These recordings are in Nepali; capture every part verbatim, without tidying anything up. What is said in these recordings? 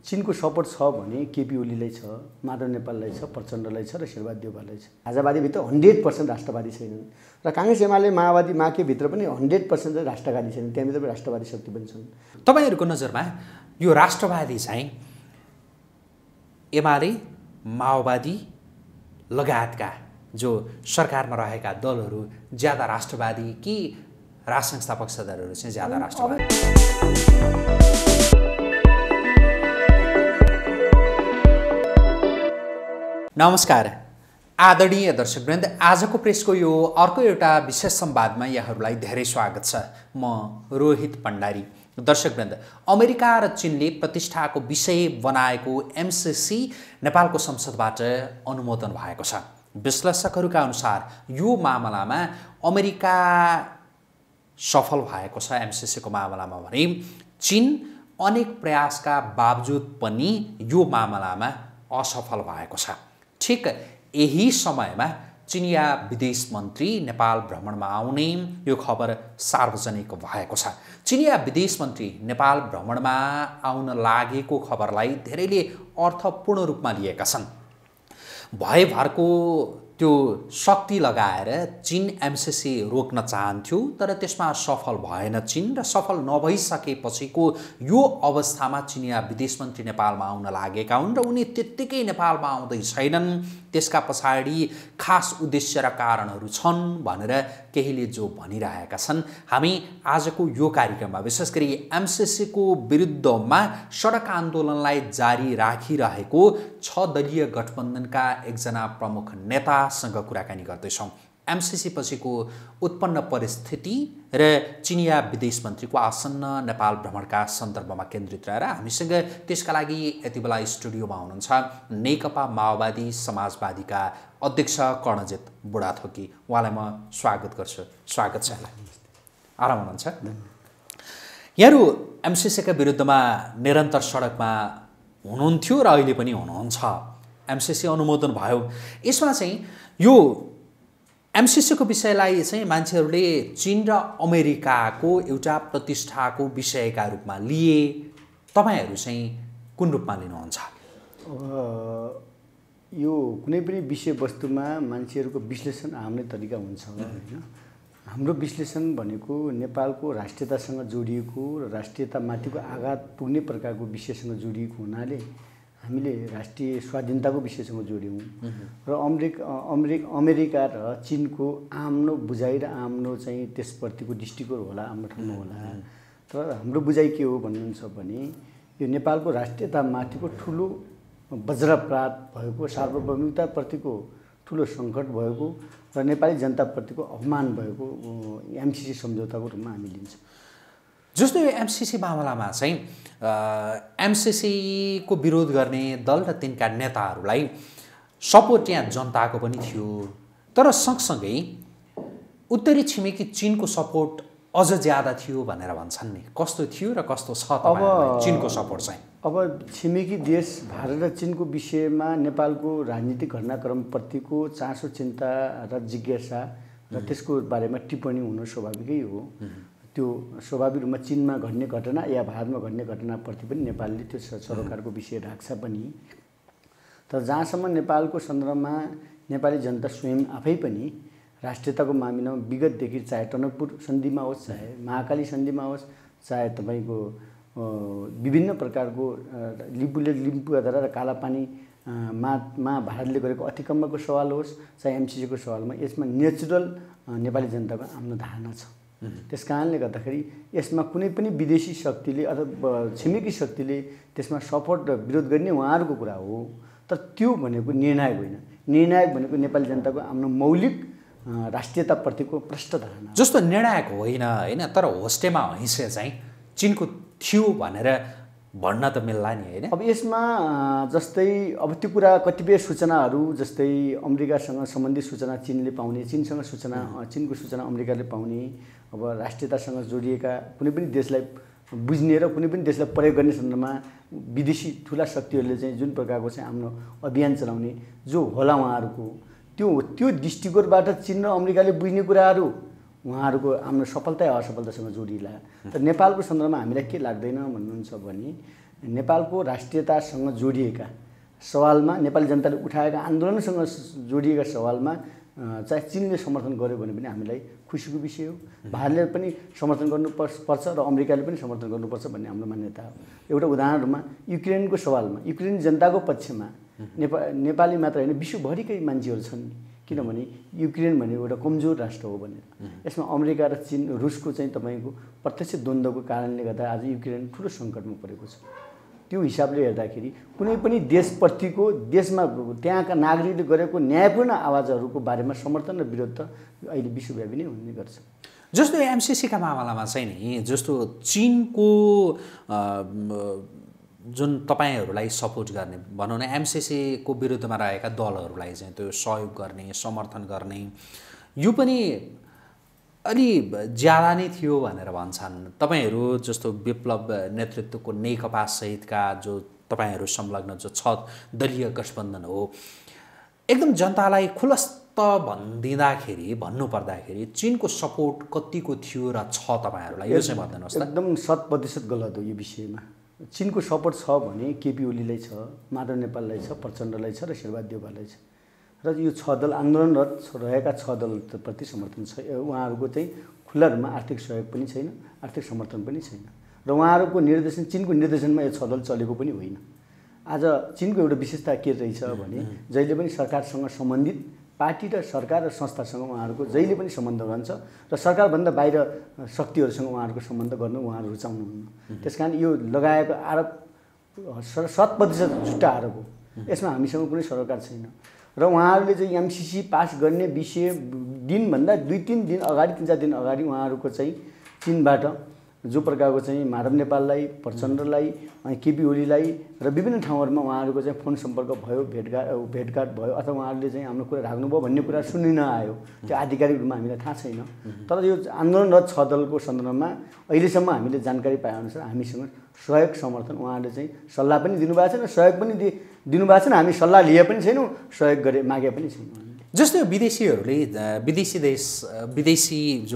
चीनको सपोर्ट छ भने केपी ओलीलाई छ, माधव नेपाललाई छ, प्रचण्डलाई छ र शेरबहादुर देउवालाई छ। आजावादीभित्र हन्ड्रेड पर्सेन्ट राष्ट्रवादी छैनन् र काङ्ग्रेस एमाले माओवादी माकेभित्र पनि हन्ड्रेड पर्सेन्ट चाहिँ राष्ट्रवादी छैनन्, त्यहाँभित्र पनि राष्ट्रवादी शक्ति पनि छन्। तपाईँहरूको नजरमा यो राष्ट्रवादी चाहिँ एमाले माओवादी लगायतका जो सरकारमा रहेका दलहरू ज्यादा राष्ट्रवादी कि राज संस्था पक्षधरहरू चाहिँ ज्यादा राष्ट्रवादी? नमस्कार आदरणीय दर्शकवृन्द, आजको प्रेसको यो अर्को एउटा विशेष संवादमा यहाँहरूलाई धेरै स्वागत छ। म रोहित भण्डारी। दर्शकवृन्द, अमेरिका र चीनले प्रतिष्ठाको विषय बनाएको एमसिसी नेपालको संसदबाट अनुमोदन भएको छ। विश्लेषकहरूका अनुसार यो मामलामा अमेरिका सफल भएको छ एमसिसीको मामलामा भने चीन अनेक प्रयासका बावजुद पनि यो मामलामा असफल भएको छ। ठिक यही समयमा चिनिया विदेश मन्त्री नेपाल भ्रमणमा आउने यो खबर सार्वजनिक भएको छ। चिनिया विदेश मन्त्री नेपाल भ्रमणमा आउन लागेको खबरलाई धेरैले अर्थपूर्ण रूपमा लिएका छन्। भयभरको त्यो शक्ति लगाएर चीन एमसिसी रोक्न चाहन्थ्यो, तर त्यसमा सफल भएन चीन र सफल नभइसकेपछिको यो अवस्थामा चिनिया विदेश मन्त्री नेपालमा आउन लागेका हुन् र उनी त्यत्तिकै नेपालमा आउँदै छैनन्। त्यसका पछाडि खास उद्देश्य र कारणहरू छन् भनेर केहीले जो भनिरहेका छन्। हामी आजको यो कार्यक्रममा विशेष गरी एमसिसीको विरुद्धमा सडक आन्दोलनलाई जारी राखिरहेको छ दलीय गठबन्धनका एकजना प्रमुख नेतासँग कुराकानी गर्दैछौँ। एमसिसी पछिको उत्पन्न परिस्थिति र चिनिया विदेश मन्त्रीको आसन्न नेपाल भ्रमणका सन्दर्भमा केन्द्रित रहेर हामीसँग त्यसका लागि यति बेला स्टुडियोमा हुनुहुन्छ नेकपा माओवादी समाजवादीका अध्यक्ष कर्णजित बुढाथोकी। उहाँलाई म स्वागत गर्छु। स्वागत छ। आराम हुनुहुन्छ? यहाँहरू एमसिसीका विरुद्धमा निरन्तर सडकमा हुनुहुन्थ्यो र अहिले पनि हुनुहुन्छ। एमसिसी अनुमोदन भयो। यसमा चाहिँ यो एमसिसीको विषयलाई चाहिँ मान्छेहरूले चीन र अमेरिकाको एउटा प्रतिष्ठाको विषयका रूपमा लिए। तपाईँहरू चाहिँ कुन रूपमा लिनुहुन्छ? यो कुनै पनि विषयवस्तुमा मान्छेहरूको विश्लेषण आफ्नै तरिका हुन्छ होइन। हाम्रो विश्लेषण भनेको नेपालको राष्ट्रियतासँग जोडिएको र राष्ट्रियतामाथिको आघात पुग्ने प्रकारको विषयसँग जोडिएको हुनाले हामीले राष्ट्रिय स्वाधीनताको विषयसँग जोड्यौँ र अमेरिका अमेरिका अमेरिका र चीनको आफ्नो बुझाइ र आफ्नो चाहिँ त्यसप्रतिको दृष्टिकोण होला, आफ्नो ठाउँमा होला। तर हाम्रो बुझाइ के हो भन्नुहुन्छ भने यो नेपालको राष्ट्रियतामाथिको ठुलो वज्रपात भएको, सार्वभौमिकताप्रतिको ठुलो सङ्कट भएको र नेपाली जनताप्रतिको अपमान भएको एमसिसी सम्झौताको रूपमा हामी लिन्छौँ। जस्तो यो एमसिसी मामलामा चाहिँ एमसिसीको विरोध गर्ने दल र तिनका नेताहरूलाई सपोर्ट यहाँ जनताको पनि थियो, तर सँगसँगै उत्तरी छिमेकी चीनको सपोर्ट अझ ज्यादा थियो भनेर भन्छन् नि। कस्तो थियो र कस्तो छ अब चीनको सपोर्ट चाहिँ? अब छिमेकी देश भारत र चीनको विषयमा नेपालको राजनीतिक घटनाक्रमप्रतिको चासो, चिन्ता र जिज्ञासा र त्यसको बारेमा टिप्पणी हुनु स्वाभाविकै हो। त्यो स्वाभाविक रूपमा चीनमा घट्ने घटना या भारतमा घट्ने घटनाप्रति पनि नेपालले त्यो सरोकारको विषय राख्छ पनि। तर जहाँसम्म नेपालको सन्दर्भमा नेपाली जनता स्वयं आफै पनि राष्ट्रियताको मामिलामा विगतदेखि चाहे टनकपुर सन्धिमा होस्, चाहे महाकाली सन्धिमा होस्, चाहे तपाईँको विभिन्न प्रकारको लिम्बूले लिम्बूद्वारा र कालापानी मा मा भारतले गरेको अतिक्रमणको सवाल होस्, चाहे एमसिसीको सवालमा यसमा नेचुरल नेपाली जनताको आफ्नो धारणा छ। त्यस कारणले गर्दाखेरि यसमा कुनै पनि विदेशी शक्तिले अथवा छिमेकी शक्तिले त्यसमा सपोर्ट र विरोध गर्ने उहाँहरूको कुरा हो। तर त्यो भनेको निर्णायक होइन। निर्णायक भनेको नेपाली जनताको आफ्नो मौलिक राष्ट्रियताप्रतिको प्रष्ट धारणा। जस्तो निर्णायक होइन होइन, तर होस्टेमा हैसियत चाहिँ चीनको थियो भनेर भन्न त मिल्ला नि होइन। अब यसमा जस्तै अब त्यो कुरा कतिपय सूचनाहरू जस्तै अमेरिकासँग सम्बन्धित सूचना चीनले पाउने, चीनसँग सूचना चीनको सूचना अमेरिकाले पाउने, अब राष्ट्रियतासँग जोडिएका कुनै पनि देशलाई बुझ्ने र कुनै पनि देशलाई प्रयोग गर्ने सन्दर्भमा विदेशी ठुला शक्तिहरूले चाहिँ जुन प्रकारको चाहिँ आफ्नो अभियान चलाउने जो होला उहाँहरूको त्यो त्यो दृष्टिकोणबाट चीन र अमेरिकाले बुझ्ने कुराहरू उहाँहरूको आफ्नो सफलता या असफलतासँग जोडिला। तर नेपालको सन्दर्भमा हामीलाई के लाग्दैन भन्नुहुन्छ भने नेपालको राष्ट्रियतासँग जोडिएका सवालमा नेपाली जनताले उठाएका आन्दोलनसँग जोडिएका सवालमा चाहे चिनले समर्थन गर्यो भने पनि हामीलाई खुसीको विषय हो। भारतले पनि समर्थन गर्नु पर्छ र अमेरिकाले पनि समर्थन गर्नुपर्छ भन्ने हाम्रो मान्यता हो। एउटा उदाहरणमा युक्रेनको सवालमा युक्रेनी जनताको पक्षमा नेपा नेपाली मात्र होइन विश्वभरिकै मान्छेहरू छन्, किनभने युक्रेन भने एउटा कमजोर राष्ट्र हो भनेर। यसमा अमेरिका र चीन रुसको चाहिँ तपाईँको प्रत्यक्ष द्वन्द्वको कारणले गर्दा आज युक्रेन ठुलो सङ्कटमा परेको छ। त्यो हिसाबले हेर्दाखेरि कुनै पनि देशप्रतिको देशमा त्यहाँका नागरिकले गरेको न्यायपूर्ण आवाजहरूको बारेमा समर्थन र विरोध त अहिले विश्वव्यापी नै हुने गर्छ। जस्तो एमसिसीका मामलामा चाहिँ नि जस्तो चीनको जुन तपाईँहरूलाई सपोर्ट गर्ने भनौँ न एमसिसीको विरुद्धमा रहेका दलहरूलाई चाहिँ त्यो सहयोग गर्ने समर्थन गर्ने यो पनि अलि ज्यादा नै थियो भनेर भन्छन्। तपाईँहरू जस्तो विप्लव नेतृत्वको नेकपा सहितका जो तपाईँहरू संलग्न जो छ दलीय गठबन्धन हो, एकदम जनतालाई खुलस्त भनिदिँदाखेरि भन्नुपर्दाखेरि चीनको सपोर्ट कतिको थियो र छ तपाईँहरूलाई यो चाहिँ भनिदिनुहोस् त। एकदम शत प्रतिशत गलत हो यो विषयमा। चीनको सपोर्ट छ भने केपी ओलीलाई छ, माधव नेपाललाई छ, प्रचण्डलाई छ र शेरबहादुर देउवालाई छ र यो छ दल आन्दोलनरत रहेका छ दलप्रति समर्थन छ। उहाँहरूको चाहिँ खुल्ला रूपमा आर्थिक सहयोग पनि छैन, आर्थिक समर्थन पनि छैन र उहाँहरूको निर्देशन चिनको निर्देशनमा यो छ दल चलेको पनि होइन। आज चिनको एउटा विशेषता के रहेछ भने जहिले पनि सरकारसँग सम्बन्धित पार्टी र सरकार र संस्थासँग उहाँहरूको जहिले पनि सम्बन्ध रहन्छ र सरकारभन्दा बाहिर शक्तिहरूसँग उहाँहरूको सम्बन्ध गर्न उहाँहरू रुचाउनुहुन्न। त्यस कारण यो लगाएको आरोप शत प्रतिशत झुट्टा आरोप हो। यसमा हामीसँग कुनै सरोकार छैन र उहाँहरूले चाहिँ एमसिसी पास गर्ने विषय दिनभन्दा दुई तिन दिन अगाडि तिन चार दिन अगाडि उहाँहरूको चाहिँ चीनबाट जो प्रकारको चाहिँ माधव नेपाललाई, प्रचण्डलाई, अनि केपी ओलीलाई र विभिन्न ठाउँहरूमा उहाँहरूको चाहिँ फोन सम्पर्क भयो, भेटघाट भेटघाट भयो अथवा उहाँहरूले चाहिँ हाम्रो कुरा राख्नुभयो भन्ने कुरा सुनिन आयो। त्यो आधिकारिक रूपमा हामीलाई थाहा छैन। तर यो आन्दोलनरत छ दलको सन्दर्भमा अहिलेसम्म हामीले जानकारी पाएअनुसार हामीसँग सहयोग समर्थन उहाँहरूले चाहिँ सल्लाह पनि दिनुभएको छैन, सहयोग पनि दि दिनुभएको छैन। हामी सल्लाह लिए पनि छैनौँ, सहयोग गरे मागे पनि छैनौँ। जस्तो विदेशीहरूले विदेशी देश विदेशी जो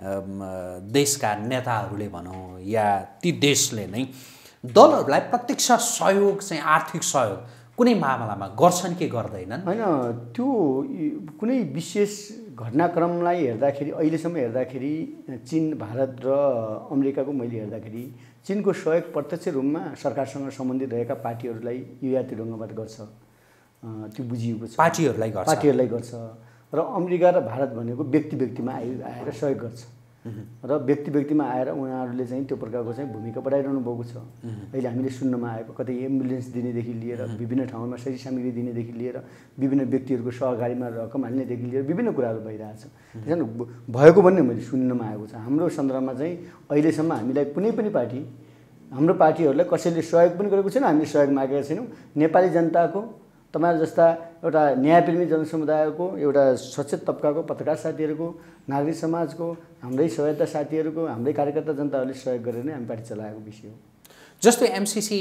देशका नेताहरूले भनौँ या ती देशले नै दलहरूलाई प्रत्यक्ष सहयोग चाहिँ आर्थिक सहयोग कुनै मामलामा गर्छन् कि गर्दैनन्? होइन, त्यो कुनै विशेष घटनाक्रमलाई हेर्दाखेरि अहिलेसम्म हेर्दाखेरि चीन, भारत र अमेरिकाको मैले हेर्दाखेरि चीनको सहयोग प्रत्यक्ष रूपमा सरकारसँग सम्बन्धित रहेका पार्टीहरूलाई यो यात्री ढङ्गबाट गर्छ, त्यो बुझिएको छ। पार्टीहरूलाई गर्छ पार्टीहरूलाई गर्छ र अमेरिका र भारत भनेको व्यक्ति व्यक्तिमा आइ आएर सहयोग गर्छ र व्यक्ति व्यक्तिमा आएर उनीहरूले चाहिँ त्यो प्रकारको चाहिँ भूमिका बढाइरहनु भएको छ। अहिले हामीले सुन्नमा आएको कतै एम्बुलेन्स दिनेदेखि लिएर विभिन्न ठाउँमा सही सामग्री दिनेदेखि लिएर विभिन्न व्यक्तिहरूको सहकारीमा रकम हाल्नेदेखि लिएर विभिन्न कुराहरू भइरहेछ। त्यसैले भएको भन्ने मैले सुन्नमा आएको छ। हाम्रो सन्दर्भमा चाहिँ अहिलेसम्म हामीलाई कुनै पनि पार्टी हाम्रो पार्टीहरूलाई कसैले सहयोग पनि गरेको छैन, हामीले सहयोग मागेका छैनौँ। नेपाली जनताको तपाईहरु जस्ता एउटा न्यायप्रेमी जनसमुदायको एउटा सचेत तबकाको पत्रकार साथीहरूको, नागरिक समाजको, हाम्रै सहायता साथीहरूको, हाम्रै कार्यकर्ता जनताहरूले सहयोग गरेर नै हामी पार्टी चलाएको विषय हो। जस्तो एमसिसी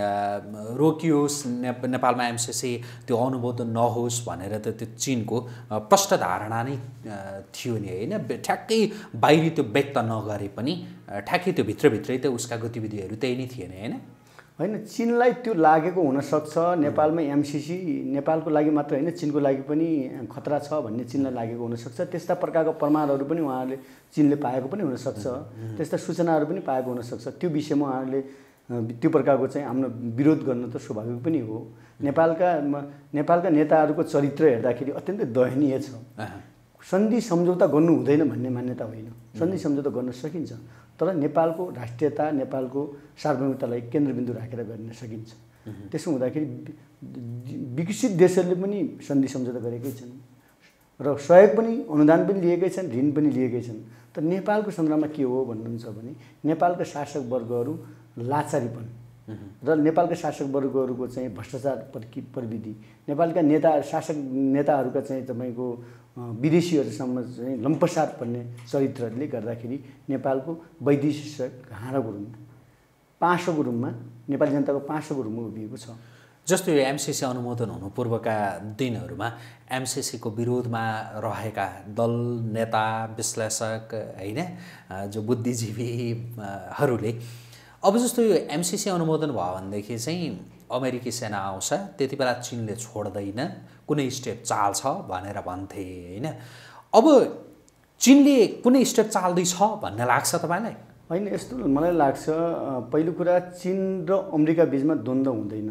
रोकियोस्, नेपालमा एमसिसी त्यो अनुमोदन नहोस् भनेर त त्यो चीनको प्रष्ट धारणा नै थियो नि हैन। ठ्याक्कै बाहिरी त्यो व्यक्त नगरे पनि ठ्याक्कै त्यो भित्रभित्रै त उसका गतिविधिहरू त्यही नै थिएन हैन। होइन, चीनलाई त्यो लागेको हुनसक्छ। नेपालमा एमसिसी नेपालको लागि मात्र होइन, चीनको लागि पनि खतरा छ भन्ने चीनलाई लागेको हुनसक्छ। त्यस्ता प्रकारको प्रमाणहरू पनि उहाँहरूले चीनले पाएको पनि हुनसक्छ, त्यस्ता सूचनाहरू पनि पाएको हुनसक्छ। त्यो विषयमा उहाँहरूले त्यो प्रकारको चाहिँ हाम्रो विरोध गर्न त स्वाभाविक पनि हो। नेपालका नेपालका नेताहरूको चरित्र हेर्दाखेरि अत्यन्तै दयनीय छ। सन्धि सम्झौता गर्नु हुँदैन भन्ने मान्यता होइन, सन्धि सम्झौता गर्न सकिन्छ, तर नेपालको राष्ट्रियता, नेपालको सार्वभौमिकतालाई केन्द्रबिन्दु राखेर गर्न सकिन्छ। त्यसो हुँदाखेरि विकसित देशहरूले पनि सन्धि सम्झौता गरेकै छन् र सहयोग पनि, अनुदान पनि लिएकै छन्, ऋण पनि लिएकै छन्। तर नेपालको सन्दर्भमा के हो भन्नुहुन्छ भने नेपालका शासक वर्गहरू लाचारीपन र नेपालका शासक वर्गहरूको चाहिँ भ्रष्टाचार प्रविधि, नेपालका नेता शासक नेताहरूका चाहिँ तपाईँको विदेशीहरूसम्म चाहिँ लम्पसार पर्ने चरित्रहरूले गर्दाखेरि नेपालको वैदेशिक हाँडाको रूपमा, पाँचौँको रूपमा, नेपाली जनताको पाँचौँको रूपमा उभिएको छ। जस्तो यो एमसिसी अनुमोदन हुनु पूर्वका दिनहरूमा एमसिसीको विरोधमा रहेका दल, नेता, विश्लेषक हैन, जो बुद्धिजीवीहरूले अब जस्तो यो एमसिसी अनुमोदन भयो भनेदेखि चाहिँ अमेरिकी सेना आउँछ, त्यति बेला चीनले छोड्दैन, कुनै स्टेप चाल्छ भनेर भन्थे होइन। अब चीनले कुनै स्टेप चाल्दैछ भन्ने लाग्छ तपाईँलाई? होइन, यस्तो मलाई लाग्छ, पहिलो कुरा चीन र अमेरिका बिचमा द्वन्द्व हुँदैन।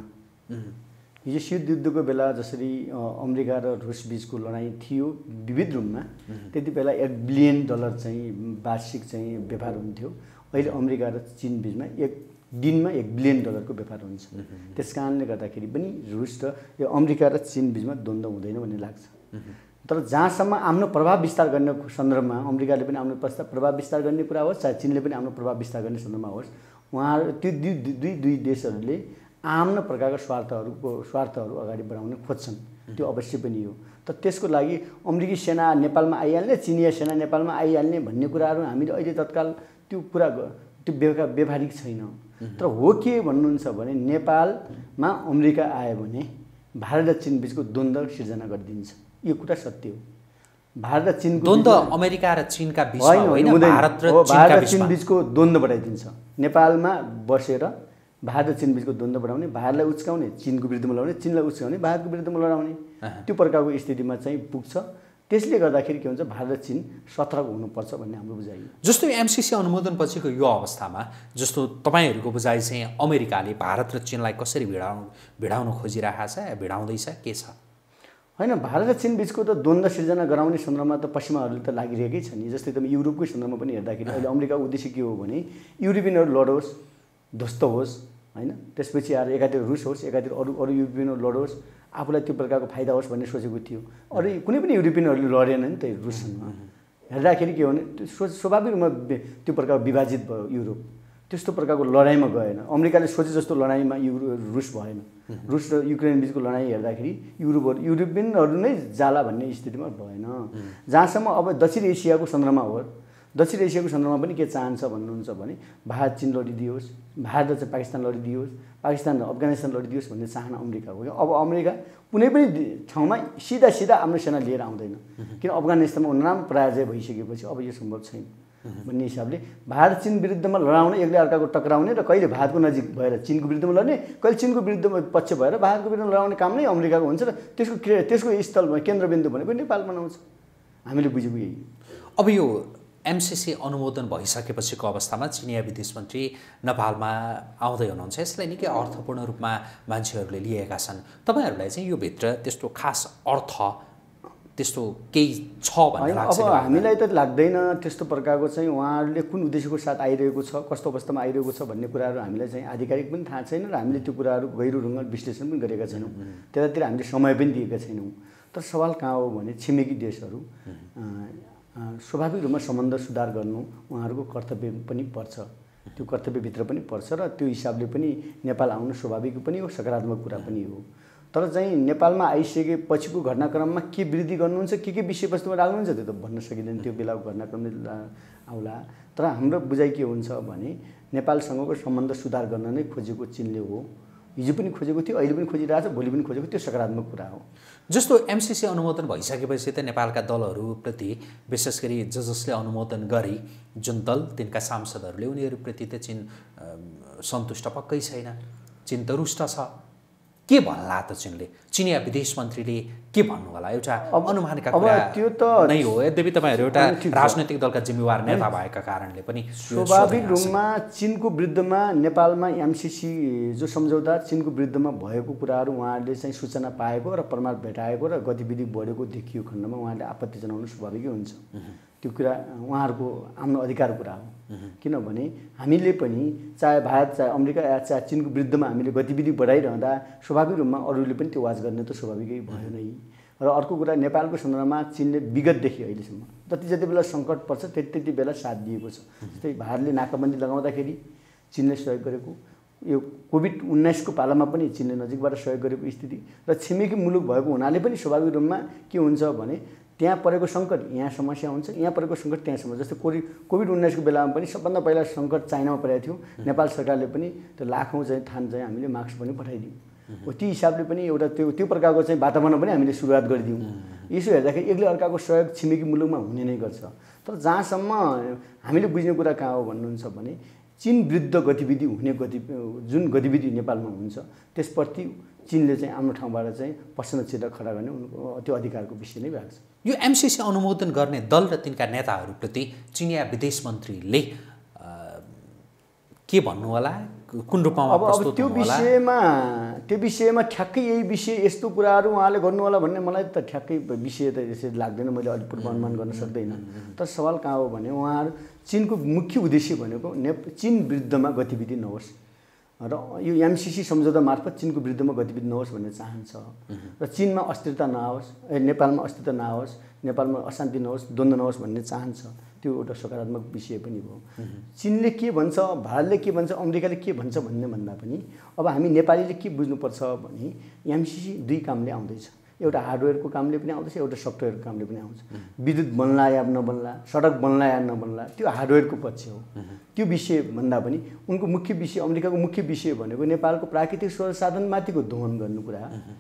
हिजो शीत युद्धको बेला जसरी अमेरिका र रुस बिचको लडाइँ थियो विविध रूपमा, त्यति बेला एक बिलियन डलर चाहिँ वार्षिक चाहिँ व्यापार हुन्थ्यो। अहिले अमेरिका र चीन बिचमा एक दिनमा एक बिलियन डलरको व्यापार हुन्छ। त्यस कारणले गर्दाखेरि पनि रुस र यो अमेरिका र चीन बिचमा द्वन्द्व हुँदैन भन्ने लाग्छ। तर जहाँसम्म आफ्नो प्रभाव विस्तार गर्ने सन्दर्भमा अमेरिकाले पनि आफ्नो प्रस्ताव प्रभाव विस्तार गर्ने कुरा होस्, चाहे चीनले पनि आफ्नो प्रभाव विस्तार गर्ने सन्दर्भमा होस्, उहाँहरू त्यो दुई दुई दुई देशहरूले आम्न प्रकारका स्वार्थहरूको स्वार्थहरू अगाडि बढाउन खोज्छन्, त्यो अवश्य पनि हो। तर त्यसको लागि अमेरिकी सेना नेपालमा आइहाल्ने, चिनिया सेना नेपालमा आइहाल्ने भन्ने कुराहरू हामीले अहिले तत्काल त्यो कुरा त्यो व्यवहार व्यावहारिक छैन। तर हो के भन्नुहुन्छ भने नेपालमा अमेरिका आयो भने भारत र चीन बिचको द्वन्द्व सिर्जना गरिदिन्छ, यो कुरा सत्य हो। भारत र चीनको द्वन्द्व अमेरिका र चीनका बिचमा होइन, भारत र चीन बिचको द्वन्द्व बढाइदिन्छ। नेपालमा बसेर भारत र चीन बिचको द्वन्द्व बढाउने, भारतलाई उच्काउने, चीनको विरुद्धमा लडाउने, चीनलाई उच्काउने, भारतको विरुद्धमा लडाउने, त्यो प्रकारको स्थितिमा चाहिँ पुग्छ। त्यसले गर्दाखेरि के हुन्छ, भारत र चीन सतर्क हुनुपर्छ भन्ने हाम्रो बुझाइ हो। जस्तो एमसिसी अनुमोदन पछिको यो अवस्थामा जस्तो तपाईँहरूको बुझाइ चाहिँ अमेरिकाले भारत र चीनलाई कसरी भिडाउनु भिडाउन खोजिरहेको छ, भिडाउँदैछ, के छ? होइन, भारत र चीन बिचको त द्वन्द्व सिर्जना गराउने सन्दर्भमा त पश्चिमाहरूले त लागिरहेकै छ नि। जस्तै तपाईँ युरोपकै सन्दर्भमा पनि हेर्दाखेरि अहिले अमेरिकाको उद्देश्य के हो भने युरोपियनहरू लडोस्, ध्वस्त होस् होइन, त्यसपछि आएर एकातिर रुस होस्, एकातिर अरू अरू युरोपियनहरू लडोस्, आफूलाई त्यो प्रकारको फाइदा होस् भन्ने सोचेको थियो। अरू कुनै पनि युरोपियनहरूले लडेन नि त रुससँग। हेर्दाखेरि के हो भने स्वाभाविक रूपमा त्यो प्रकारको विभाजित भयो युरोप, त्यस्तो प्रकारको लडाइँमा गएन। अमेरिकाले सोचे जस्तो लडाइँमा युरो रुस भएन। रुस र युक्रेन बिचको लडाइँ हेर्दाखेरि युरोपहरू युरोपियनहरू नै जाला भन्ने स्थितिमा भएन। जहाँसम्म अब दक्षिण एसियाको सन्दर्भमा हो, दक्षिण एसियाको सन्दर्भमा पनि के चाहन्छ भन्नुहुन्छ भने भारत चीन लडिदियोस्, भारत र चाहिँ पाकिस्तान लडिदियोस्, पाकिस्तान र अफगानिस्तान लडिदियोस् भन्ने चाहना अमेरिका हो। अब अमेरिका कुनै पनि ठाउँमा सिधा सिधा आफ्नो सेना लिएर आउँदैन, किन अफगानिस्तानमा नराम्रो पराजय भइसकेपछि अब यो सम्भव छैन भन्ने हिसाबले भारत चीन विरुद्धमा लडाउने, एकले अर्काको टक्राउने र कहिले भारतको नजिक भएर चिनको विरुद्धमा लड्ने, कहिले चिनको विरुद्धमा पक्ष भएर भारतको विरुद्धमा लडाउने काम नै अमेरिकाको हुन्छ र त्यसको त्यसको स्थल केन्द्रबिन्दु भनेको नेपाल बनाउँछ। हामीले बुझेको यही। अब यो एमसिसी अनुमोदन भइसकेपछिको अवस्थामा चिनिया विदेश मन्त्री नेपालमा आउँदै हुनुहुन्छ। यसलाई निकै अर्थपूर्ण रूपमा मान्छेहरूले लिएका छन्। तपाईँहरूलाई चाहिँ यो भित्र त्यस्तो खास अर्थ त्यस्तो केही छ भन्ने लाग्छ? अब हामीलाई त लाग्दैन त्यस्तो प्रकारको चाहिँ उहाँहरूले कुन उद्देश्यको साथ आइरहेको छ, कस्तो अवस्थामा आइरहेको छ भन्ने कुराहरू हामीलाई चाहिँ आधिकारिक पनि थाहा छैन र हामीले त्यो कुराहरू गहिरो ढङ्गमा विश्लेषण पनि गरेका छैनौँ। त्यतातिर हामीले समय पनि दिएका छैनौँ। तर सवाल कहाँ हो भने छिमेकी देशहरू स्वाभाविक रूपमा सम्बन्ध सुधार गर्नु उहाँहरूको कर्तव्य पनि पर्छ, त्यो कर्तव्यभित्र पनि पर्छ र त्यो हिसाबले पनि नेपाल आउनु स्वाभाविक पनि हो, सकारात्मक कुरा पनि हो। तर चाहिँ नेपालमा आइसके पछिको घटनाक्रममा के वृद्धि गर्नुहुन्छ, के के विषयवस्तुमा राख्नुहुन्छ त्यो त भन्न सकिँदैन, त्यो बेलाको घटनाक्रमले आउला। तर हाम्रो बुझाइ के हुन्छ भने नेपालसँगको सम्बन्ध सुधार गर्न नै खोजेको चिनले हो। हिजो पनि खोजेको थियो, अहिले पनि खोजिरहेछ, भोलि पनि खोजेको, त्यो सकारात्मक कुरा हो। जस्तो एमसिसी अनुमोदन भइसकेपछि त नेपालका दलहरूप्रति विशेष गरी ज जसले अनुमोदन गरे जुन दल तिनका सांसदहरूले उनीहरूप्रति त चिन सन्तुष्ट पक्कै छैन, चिन त रुष्ट छ। के भन्ला त चिनले? चिनिया विदेश मन्त्रीले के भन्नु होला? एउटा अनुमानका कुरा त्यो त नै हो। यद्यपि तपाईँहरू एउटा राजनैतिक दलका जिम्मेवार नेता भएका कारणले पनि स्वाभाविक रूपमा चिनको विरुद्धमा नेपालमा एमसिसी जो सम्झौता चिनको विरुद्धमा भएको कुराहरू उहाँहरूले चाहिँ सूचना पाएको र प्रमाण भेटाएको र गतिविधि बढेको देखियो खण्डमा उहाँहरूले आपत्ति जनाउनु स्वाभाविकै हुन्छ। त्यो कुरा उहाँहरूको आफ्नो अधिकार कुरा हो। किनभने हामीले पनि चाहे भारत चाहे अमेरिका चाहे चिनको विरुद्धमा हामीले गतिविधि बढाइरहँदा स्वाभाविक रूपमा अरूले पनि त्यो वाच गर्ने त स्वाभाविकै भयो नै। र अर्को कुरा नेपालको सन्दर्भमा चिनले विगतदेखि अहिलेसम्म जति जति बेला सङ्कट पर्छ त्यति त्यति बेला साथ दिएको छ। जस्तै भारतले नाकाबन्दी लगाउँदाखेरि चिनले सहयोग गरेको, यो कोभिड उन्नाइसको पालामा पनि चिनले नजिकबाट सहयोग गरेको स्थिति र छिमेकी मुलुक भएको हुनाले पनि स्वाभाविक रूपमा के हुन्छ भने त्यहाँ परेको सङ्कट यहाँ समस्या हुन्छ, यहाँ परेको सङ्कट त्यहाँ समस्या। जस्तै कोभिड कोभिड उन्नाइसको बेलामा पनि सबभन्दा पहिला सङ्कट चाइनामा परेको थियो। नेपाल सरकारले पनि त्यो लाखौँ चाहिँ थान चाहिँ हामीले मास्क पनि पठाइदियौँ। त्यो हिसाबले पनि एउटा त्यो त्यो प्रकारको चाहिँ वातावरण पनि हामीले सुरुवात गरिदियौँ। यसो हेर्दाखेरि एक्लै अर्काको सहयोग छिमेकी मुलुकमा हुने नै गर्छ। तर जहाँसम्म हामीले बुझ्ने कुरा कहाँ हो भन्नुहुन्छ भने चीन विरुद्ध गतिविधि हुने गति जुन गतिविधि नेपालमा हुन्छ त्यसप्रति चीनले चाहिँ आफ्नो ठाउँबाट चाहिँ प्रश्न चिन्ह खडा गर्ने उनको त्यो अधिकारको विषय नै भएको छ। यो एमसिसी अनुमोदन गर्ने दल र तिनका नेताहरूप्रति चिनिया विदेश मन्त्रीले के भन्नु होला, कुन रूपमा प्रस्तुत त्यो विषयमा त्यो विषयमा ठ्याक्कै यही विषय यस्तो कुराहरू उहाँले गर्नु होला भन्ने मलाई त ठ्याक्कै विषय त यसरी लाग्दैन, मैले अलिक पूर्व अनुमान गर्न सक्दैन। तर सवाल कहाँ हो भने उहाँहरू चीनको मुख्य उद्देश्य भनेको ने चीन विरुद्धमा गतिविधि नहोस् र यो एमसिसी सम्झौता मार्फत चीनको विरुद्धमा गतिविधि नहोस् भन्ने चाहन्छ र चीनमा अस्थिरता नआओस्, नेपालमा अस्थिरता नआओस्, नेपालमा अशान्ति नहोस्, द्वन्द्व नहोस् भन्ने चाहन्छ। त्यो एउटा सकारात्मक विषय पनि हो। चीनले के भन्छ, भारतले के भन्छ, अमेरिकाले के भन्छ भन्ने भन्दा पनि अब हामी नेपालीले के बुझ्नुपर्छ भने एमसिसी दुई कामले आउँदैछ। एउटा हार्डवेयरको कामले पनि आउँदैछ, एउटा सफ्टवेयरको कामले पनि आउँछ। विद्युत बन्ला या नबन्ला, सडक बन्ला या नबन्ला, त्यो हार्डवेयरको पक्ष हो। त्यो विषय भन्दा पनि उनको मुख्य विषय, अमेरिकाको मुख्य विषय भनेको नेपालको प्राकृतिक स्रोत साधनमाथिको दोहन गर्नु कुरा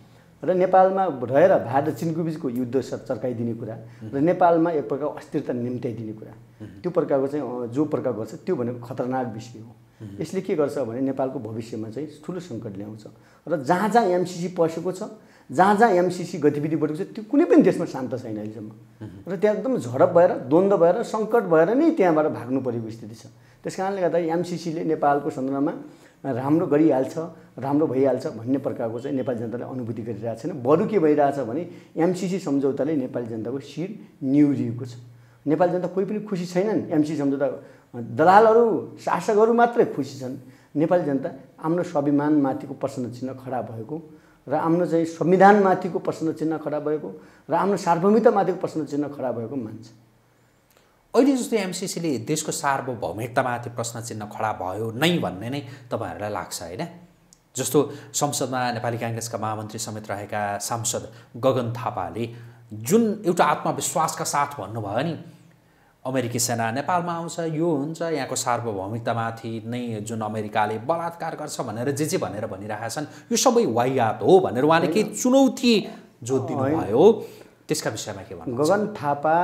र नेपालमा रहेर भारत र चीनको बिचको युद्ध चर्काइदिने कुरा र नेपालमा एक प्रकारको अस्थिरता निम्त्याइदिने कुरा, त्यो प्रकारको चाहिँ जो प्रकार गर्छ त्यो भनेको खतरनाक विषय हो। यसले के गर्छ भने नेपालको भविष्यमा चाहिँ ठुलो सङ्कट ल्याउँछ र जहाँ जहाँ एमसिसी पसेको छ, जहाँ जहाँ एमसिसी गतिविधि बढेको छ, त्यो कुनै पनि देशमा शान्त छैन अहिलेसम्म र त्यहाँ एकदम झडप भएर, द्वन्द्व भएर, सङ्कट भएर नै त्यहाँबाट भाग्नु परेको स्थिति छ। त्यस कारणले गर्दा एमसिसीले नेपालको सन्दर्भमा राम्रो गरिहाल्छ, राम्रो भइहाल्छ भन्ने प्रकारको चाहिँ नेपाली जनताले अनुभूति गरिरहेको छैन। बरु के भइरहेछ भने एमसिसी सम्झौताले नेपाली जनताको शिर निहुरिएको छ। नेपाली जनता कोही पनि खुसी छैनन्। एमसिसी सम्झौता दलालहरू, शासकहरू मात्रै खुसी छन्। नेपाली जनता आफ्नो स्वाभिमानमाथिको प्रश्न चिन्ह खडा भएको र आफ्नो चाहिँ संविधानमाथिको प्रश्न चिन्ह खडा भएको र आफ्नो सार्वभौमिकतामाथिको प्रश्न चिन्ह खडा भएको मान्छ। अहिले जस्तो एमसिसीले देशको सार्वभौमिकतामाथि प्रश्न चिन्ह खडा भयो नै भन्ने नै तपाईँहरूलाई लाग्छ होइन? जस्तो संसदमा नेपाली काङ्ग्रेसका महामन्त्री समेत रहेका सांसद गगन थापाले जुन एउटा आत्मविश्वासका साथ भन्नुभयो नि, अमेरिकी सेना नेपालमा आउँछ, यो हुन्छ, यहाँको सार्वभौमिकतामाथि नै जुन अमेरिकाले बलात्कार गर्छ भनेर जे जे भनेर भनिरहेका छन्, यो सबै वाहियात हो भनेर उहाँले केही चुनौती जो दिनुभयो त्यसका विषयमा के भन्नु? गगन थापा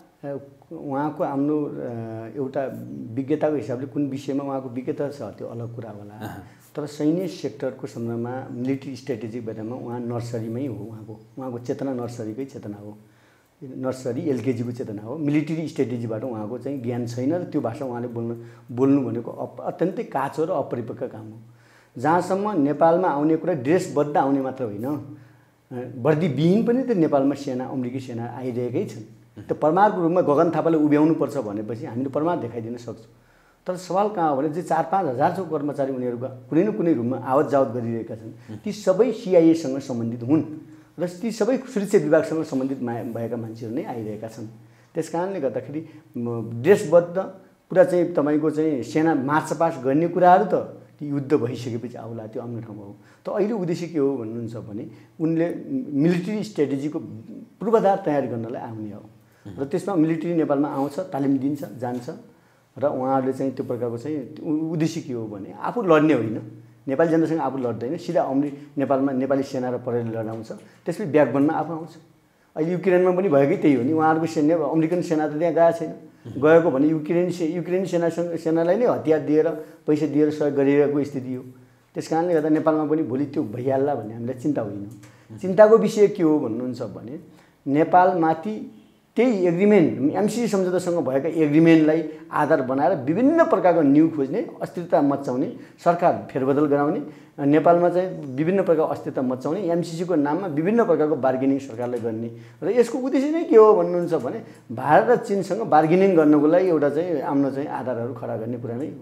उहाँको आफ्नो एउटा विज्ञताको हिसाबले कुन विषयमा उहाँको विज्ञता छ त्यो अलग कुरा होला, तर सैन्य सेक्टरको सन्दर्भमा मिलिट्री स्ट्राटेजिक बेलामा उहाँ नर्सरीमै हो। उहाँको उहाँको चेतना नर्सरीकै चेतना हो, नर्सरी एलकेजीको चेतना हो। मिलिट्री स्ट्राटेजीबाट उहाँको चाहिँ ज्ञान छैन र त्यो भाषा उहाँले बोल्नु बोल्नु भनेको अत्यन्तै काँचो र अपरिपक्व काम हो। जहाँसम्म नेपालमा आउने कुरा ड्रेसबद्ध आउने मात्र होइन, वर्दीविहीन पनि त नेपालमा सेना, अमेरिकी सेना आइरहेकै छन्। त्यो परमारको रूपमा गगन थापाले उभ्याउनुपर्छ भनेपछि हामीले परमार देखाइदिन सक्छौँ। तर सवाल कहाँ हो भने जे चार पाँच हजार जो कर्मचारी उनीहरूका कुनै न कुनै रूपमा आवत जावत गरिरहेका छन्, ती सबै सिआइएसँग सम्बन्धित हुन् र ती सबै सुरक्षा विभागसँग सम्बन्धित भएका मान्छेहरू नै आइरहेका छन्। त्यस कारणले गर्दाखेरि ड्रेसबद्ध पुरा चाहिँ तपाईँको चाहिँ सेना मार्चपास्ट गर्ने कुराहरू त युद्ध भइसकेपछि आउला, त्यो आउने ठाउँमा हो। त अहिले उद्देश्य के हो भन्नुहुन्छ भने उनले मिलिट्री स्ट्राटेजीको पूर्वाधार तयारी गर्नलाई आउने हो र त्यसमा मिलिट्री नेपालमा आउँछ, तालिम दिन्छ, जान्छ र उहाँहरूले चाहिँ त्यो प्रकारको चाहिँ उद्देश्य के हो भने आफू लड्ने होइन, नेपाली जनतासँग आफू लड्दैन, सिधा अमरि नेपालमा नेपाली सेना र प्रहरी लडाउँछ, त्यसपछि ब्याकबनमा आफू आउँछ। अहिले युक्रेनमा पनि भएकै त्यही हो नि, उहाँहरूको सेना अमेरिकन सेना त त्यहाँ गएको छैन, गएको भने युक्रेन से युक्रेनी सेनासँग सेनालाई नै हतियार दिएर पैसा दिएर सहयोग गरिरहेको स्थिति हो। त्यस कारणले गर्दा नेपालमा पनि भोलि त्यो भइहाल्ला भन्ने हामीलाई चिन्ता होइन। चिन्ताको विषय के हो भन्नुहुन्छ भने नेपालमाथि त्यही एग्रिमेन्ट एमसिसी सम्झौतासँग भएका एग्रिमेन्टलाई आधार बनाएर विभिन्न प्रकारको न्यू खोज्ने, अस्थिरता मचाउने, सरकार फेरबदल गराउने, नेपालमा चाहिँ विभिन्न प्रकारको अस्थिरता मचाउने, एमसिसीको नाममा विभिन्न प्रकारको बार्गेनिङ सरकारले गर्ने र यसको उद्देश्य नै के हो भन्नुहुन्छ भने भारत र चीनसँग बार्गेनिङ गर्नको लागि एउटा चाहिँ आफ्नो चाहिँ आधारहरू खडा गर्ने कुरा नै हो।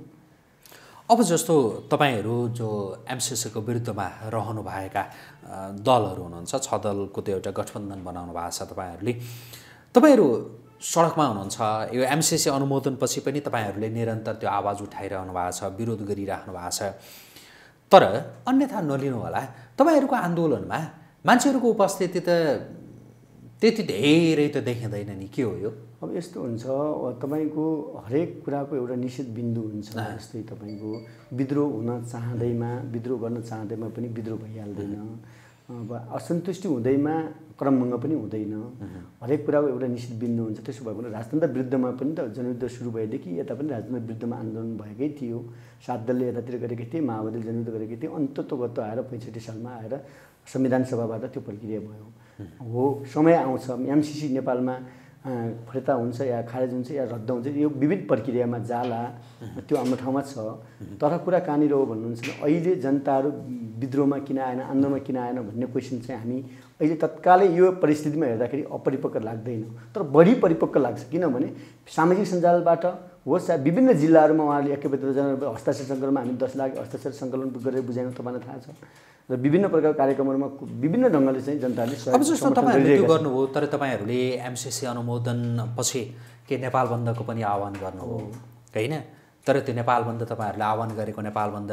अब जस्तो तपाईँहरू जो एमसिसीको विरुद्धमा रहनुभएका दलहरू हुनुहुन्छ, छ दलको त्यो एउटा गठबन्धन बनाउनु भएको छ तपाईँहरूले, तपाईँहरू सडकमा हुनुहुन्छ, यो एमसिसी अनुमोदनपछि पनि तपाईँहरूले निरन्तर त्यो आवाज उठाइरहनु भएको छ, विरोध गरिराख्नु भएको छ। तर अन्यथा नलिनु होला, तपाईँहरूको आन्दोलनमा मान्छेहरूको उपस्थिति त त्यति धेरै त देखिँदैन नि, के हो यो? अब यस्तो हुन्छ, तपाईँको हरेक कुराको एउटा निश्चित बिन्दु हुन्छ। जस्तै तपाईँको विद्रोह हुन चाहँदैमा, विद्रोह गर्न चाहँदैमा पनि विद्रोह भइहाल्दैन। असन्तुष्टि हुँदैमा क्रमभङ्ग पनि हुँदैन। हरेक कुराको एउटा निश्चित बिन्दु हुन्छ। त्यसो भए पनि राजतन्त्र विरुद्धमा पनि त जनयुद्ध सुरु भएदेखि यता पनि राजतन्त्र विरुद्धमा आन्दोलन भएकै थियो। सात दलले यतातिर गरेकै थिए, माओवादीले जनयुद्ध गरेकै थिए। अन्ततोगत आएर पैँसठी सालमा आएर संविधान सभाबाट त्यो प्रक्रिया भयो। हो, समय आउँछ एमसिसी नेपालमा फिर्ता हुन्छ या खारेज हुन्छ या रद्द हुन्छ, यो विविध प्रक्रियामा जाला, त्यो हाम्रो ठाउँमा छ। तर कुरा कहाँनिर हो भन्नुहुन्छ भने अहिले जनताहरू विद्रोहमा किन आएन, आन्दोलनमा किन आएन भन्ने क्वेसन चाहिँ हामी अहिले तत्कालै यो परिस्थितिमा हेर्दाखेरि अपरिपक्व लाग्दैन, तर बढी परिपक्व लाग्छ। किनभने सामाजिक सञ्जालबाट होस् या विभिन्न जिल्लाहरूमा उहाँहरूले एकैपत्र हस्ताक्षर सङ्कलनमा हामी दस लाख हस्ताक्षर सङ्कलन गरेर बुझायौँ, तपाईँलाई थाहा छ। र विभिन्न प्रकारको कार्यक्रमहरूमा विभिन्न ढङ्गले चाहिँ जनताले अब जस्तो तपाईँहरूले त्यो गर्नुभयो, तर तपाईँहरूले एमसिसी अनुमोदन पछि के नेपाल बन्दको पनि आह्वान गर्नुभयो होइन? तर त्यो नेपाल बन्द तपाईँहरूले आह्वान गरेको नेपाल बन्द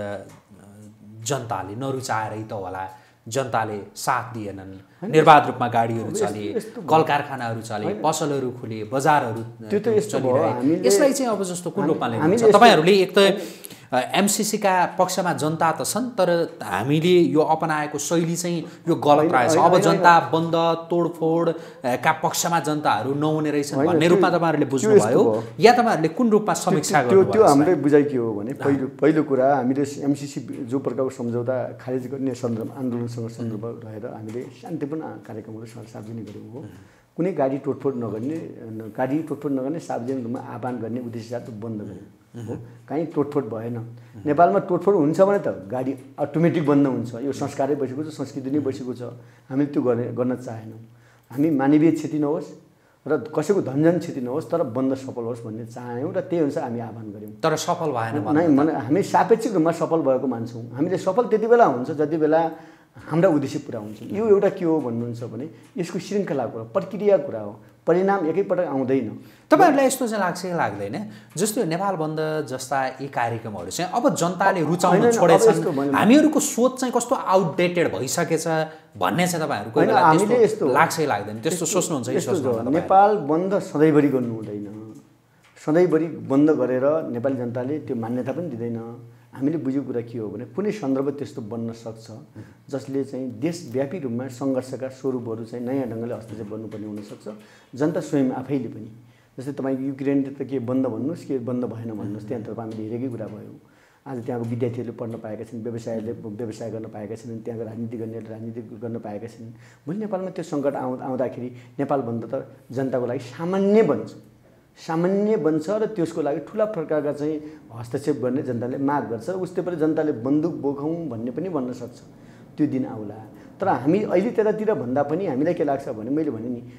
जनताले नरुचाएरै त होला, जनताले साथ दिएनन्। निर्वाध रूपमा गाडीहरू चले, कल कारखानाहरू चले, पसलहरू खुले, बजारहरू चलिरहे। यसलाई चाहिँ अब जस्तो कुन रूपमा लिनुहुन्छ तपाईँहरूले? एक त एमसिसीका पक्षमा जनता त छन्, तर हामीले यो अपनाएको शैली चाहिँ यो गलत रहेछ। अब जनता बन्द तोडफोड का पक्षमा जनताहरू नहुने रहेछन् भन्ने रूपमा तपाईँहरूले बुझ्नुभयो या तपाईँहरूले कुन रूपमा समीक्षा गर्नुभयो? त्यो हाम्रै बुझाइ के हो भने पहिलो पहिलो कुरा हामीले एमसिसी जो प्रकारको सम्झौता खारेज गर्ने सन्दर्भ आन्दोलनसँग सन्दर्भ रहेर हामीले शान्तिपूर्ण कार्यक्रमहरू सार्वजनिक गऱ्यौँ हो। कुनै गाडी तोडफोड नगर्ने, गाडी तोडफोड नगर्ने, सार्वजनिक रूपमा आह्वान गर्ने उद्देश्य साथ बन्द गऱ्यौँ हो। कहीँ तोडफोड भएन। नेपालमा तोडफोड हुन्छ भने त गाडी अटोमेटिक बन्द हुन्छ, यो संस्कारै बसेको छ, संस्कृति नै बसेको छ। हामीले त्यो गर्ने गर्न चाहेनौँ। हामी मानवीय क्षति नहोस् र कसैको धनजन क्षति नहोस्, तर बन्द सफल होस् भन्ने चाह्यौँ र त्यही अनुसार हामी आह्वान गऱ्यौँ। तर सफल भएन नै, हामी सापेक्षिक रूपमा सफल भएको मान्छौँ। हामीले सफल त्यति बेला हुन्छ जति बेला हाम्रा उद्देश्य पुरा हुन्छ। यो एउटा के हो भन्नुहुन्छ भने यसको श्रृङ्खला कुरा, प्रक्रिया कुरा हो, परिणाम एकैपटक आउँदैन। तपाईँहरूलाई यस्तो चाहिँ लाग्छ कि लाग्दैन जस्तो नेपाल बन्द जस्ता यी कार्यक्रमहरू चाहिँ अब जनताले रुचाउन छोडेछन्, हामीहरूको सोच चाहिँ कस्तो आउटडेटेड भइसकेछ भन्ने चाहिँ तपाईँहरूको लाग्छ कि लाग्दैन? त्यस्तो सोच्नुहुन्छ कि सोच्नुहुन्छ? नेपाल बन्द सधैँभरि गर्नु हुँदैन। सधैँभरि बन्द गरेर नेपाली जनताले त्यो मान्यता पनि दिँदैन। हामीले बुझेको कुरा के हो भने कुनै सन्दर्भ त्यस्तो बन्न सक्छ जसले चाहिँ देशव्यापी रूपमा सङ्घर्षका स्वरूपहरू चाहिँ नयाँ ढङ्गले हस्तक्षेप गर्नुपर्ने हुनसक्छ। जनता स्वयं आफैले पनि, जस्तै तपाईँको युक्रेन त के बन्द भन्नुहोस् के बन्द भएन भन्नुहोस्, त्यहाँ त हामीले हेरेकै कुरा भयो। आज त्यहाँको विद्यार्थीहरूले पढ्न पाएका छन्, व्यवसायले व्यवसाय गर्न पाएका छन्, त्यहाँको राजनीति गर्नेहरूले राजनीति गर्न पाएका छन्। भोलि नेपालमा त्यो सङ्कट आउँ आउँदाखेरि नेपाल बन्द त जनताको लागि सामान्य बन्छ, सामान्य बन्छ र त्यसको लागि ठुला प्रकारका चाहिँ हस्तक्षेप गर्ने जनताले माग गर्छ र उस्तै पनि जनताले बन्दुक बोकाउँ भन्ने पनि भन्न सक्छ। त्यो दिन आउला। तर हामी अहिले त्यतातिर भन्दा पनि हामीलाई के लाग्छ भने मैले भने नि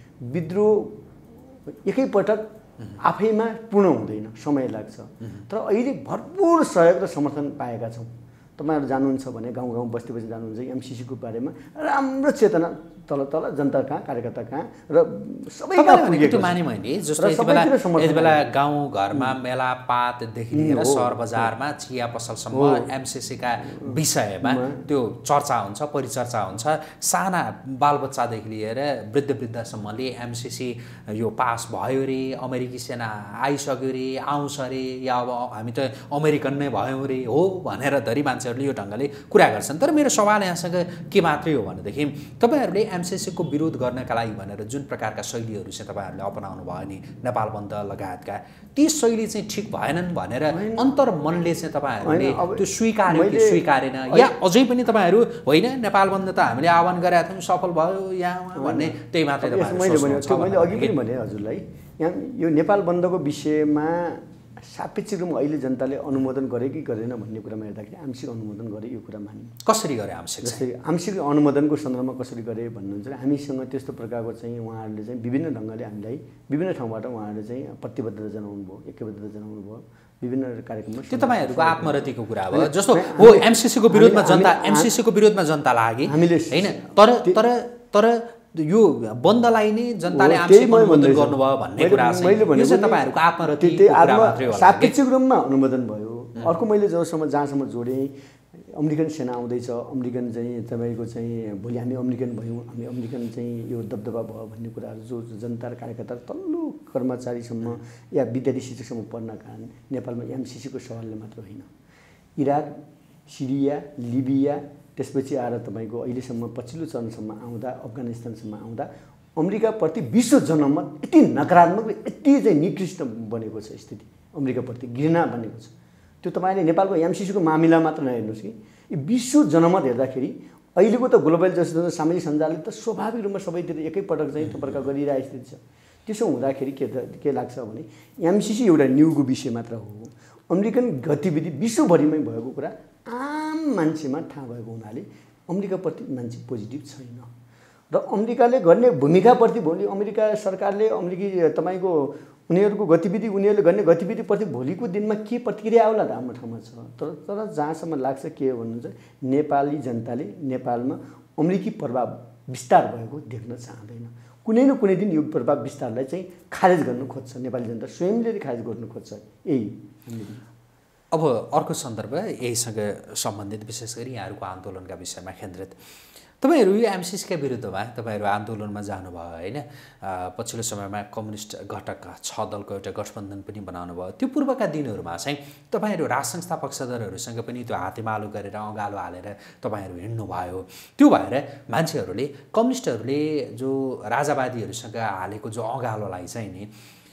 विद्रोह एकैपटक आफैमा पूर्ण हुँदैन, समय लाग्छ। तर अहिले भरपुर सहयोग र समर्थन पाएका छौँ। तपाईँहरू जानुहुन्छ भने गाउँ गाउँ बस्ती बस्ती जानुहुन्छ एमसिसीको बारेमा राम्रो चेतना तल तल जनता कहाँ, कार्यकर्ता कहाँ र सबैमा त्यो माने मैले जस्तो यति बेला यति बेला गाउँ घरमा मेलापातदेखि लिएर सहर बजारमा चिया पसलसम्म एमसिसीका विषयमा त्यो चर्चा हुन्छ, परिचर्चा हुन्छ। साना बालबच्चादेखि लिएर वृद्ध वृद्धसम्मले एमसिसी यो पास भयो रे, अमेरिकी सेना आइसक्यो रे, आउँछ रे, या अब हामी त अमेरिकन नै भयौँ रे हो भनेर धरी मान्छेहरूले यो ढङ्गले कुरा गर्छन्। तर मेरो सवाल यहाँसँग के मात्रै हो भनेदेखि तपाईँहरूले एमसिसीको विरोध गर्नका लागि भनेर जुन प्रकारका शैलीहरू चाहिँ तपाईँहरूले अपनाउनु भयो नि, नेपाल बन्द लगायतका, ती शैली चाहिँ ठिक भएनन् भनेर अन्तर्मनले चाहिँ तपाईँहरूले त्यो स्वीकार्यो कि स्वीकारेन, या अझै पनि तपाईँहरू होइन नेपाल बन्द त हामीले आह्वान गरेका थियौँ सफल भयो या भन्ने त्यही मात्रै मैले मैले अघि पनि भने हजुरलाई, यहाँ यो नेपाल बन्दको विषयमा सापेक्षिक रूपमा अहिले जनताले अनुमोदन गरे कि गरेन भन्ने कुरामा हेर्दाखेरि आंशिक अनुमोदन गरे, यो कुरा मानिन्छ। कसरी गरे आंशिक? जस्तै आंशिक अनुमोदनको सन्दर्भमा कसरी गरे भन्नुहुन्छ भने हामीसँग त्यस्तो प्रकारको चाहिँ उहाँहरूले चाहिँ विभिन्न ढङ्गले हामीलाई विभिन्न ठाउँबाट उहाँहरूले चाहिँ प्रतिबद्धता जनाउनु भयो, एकबद्धता जनाउनु भयो विभिन्न कार्यक्रममा। त्यो तपाईँहरूको आत्मरतिको कुरा हो। जस्तो हो एमसिसीको विरोधमा जनता एमसिसीको विरोधमा जनता लागे हामीले होइन, तर तर तर यो बन्दलाई नै जनताले आंशिक अनुमोदन गर्नुभयो भन्ने कुरा चाहिँ यो चाहिँ तपाईँहरूको आत्मरतिको कुरा मात्रै हो। सापेक्षिक रूपमा अनुमोदन भयो। अर्को मैले जबसम्म जहाँसम्म जोडेँ अमेरिकन सेना आउँदैछ, अमेरिकन चाहिँ तपाईँको चाहिँ भोलि हामी अमेरिकन भयौँ, हामी अमेरिकन चाहिँ यो दबदबा भयो भन्ने कुराहरू जो जनता र कार्यकर्ता तल्लो कर्मचारीसम्म या विद्यार्थी शिक्षकसम्म पढ्न कारण नेपालमा एमसिसीको सवालले मात्र होइन, इराक, सिरिया, लिबिया त्यसपछि आएर तपाईँको अहिलेसम्म पछिल्लो चरणसम्म आउँदा अफगानिस्तानसम्म आउँदा अमेरिकाप्रति विश्व जनमत यति नकारात्मक यति चाहिँ निकृष्ट बनेको छ स्थिति अमेरिकाप्रति घृणा बनेको छ। त्यो तपाईँले नेपालको एमसिसीको मामिला मात्र नहेर्नुहोस् कि विश्व जनमत हेर्दाखेरि अहिलेको त ग्लोबलाइजेसन सामाजिक सञ्जालले त स्वाभाविक रूपमा सबैतिर एकैपटक चाहिँ तपर्का गरिरहेको स्थिति छ। त्यसो हुँदाखेरि के के लाग्छ भने एमसिसी एउटा न्युको विषय मात्र हो, अमेरिकन गतिविधि विश्वभरिमै भएको कुरा आम मान्छेमा थाहा भएको हुनाले अमेरिकाप्रति मान्छे पोजिटिभ छैन र अमेरिकाले गर्ने भूमिकाप्रति भोलि अमेरिका सरकारले अमेरिकी तपाईँको उनीहरूको गतिविधि उनीहरूले गर्ने गतिविधिप्रति भोलिको दिनमा के प्रतिक्रिया आउला त हाम्रो ठाउँमा छ। तर तर जहाँसम्म लाग्छ के हो भन्नुहुन्छ नेपाली जनताले नेपालमा अमेरिकी प्रभाव विस्तार भएको देख्न चाहँदैन। कुनै न कुनै दिन यो प्रभाव विस्तारलाई चाहिँ खारेज गर्न खोज्छ, नेपाली जनता स्वयंले खारेज गर्न खोज्छ। यही अब अर्को सन्दर्भ यहीसँग सम्बन्धित विशेष गरी यहाँहरूको आन्दोलनका विषयमा केन्द्रित। तपाईहरू यो एमसिसीका विरुद्धमा तपाईँहरू आन्दोलनमा जानुभयो होइन, पछिल्लो समयमा कम्युनिस्ट घटक छ दलको एउटा गठबन्धन पनि बनाउनु भयो। त्यो पूर्वका दिनहरूमा चाहिँ तपाईँहरू राज संस्था पक्षधरहरूसँग पनि त्यो हातेमालो गरेर अँगालो हालेर तपाईँहरू हिँड्नुभयो। त्यो भएर मान्छेहरूले कम्युनिस्टहरूले जो राजावादीहरूसँग हालेको जो अँगालोलाई चाहिँ नि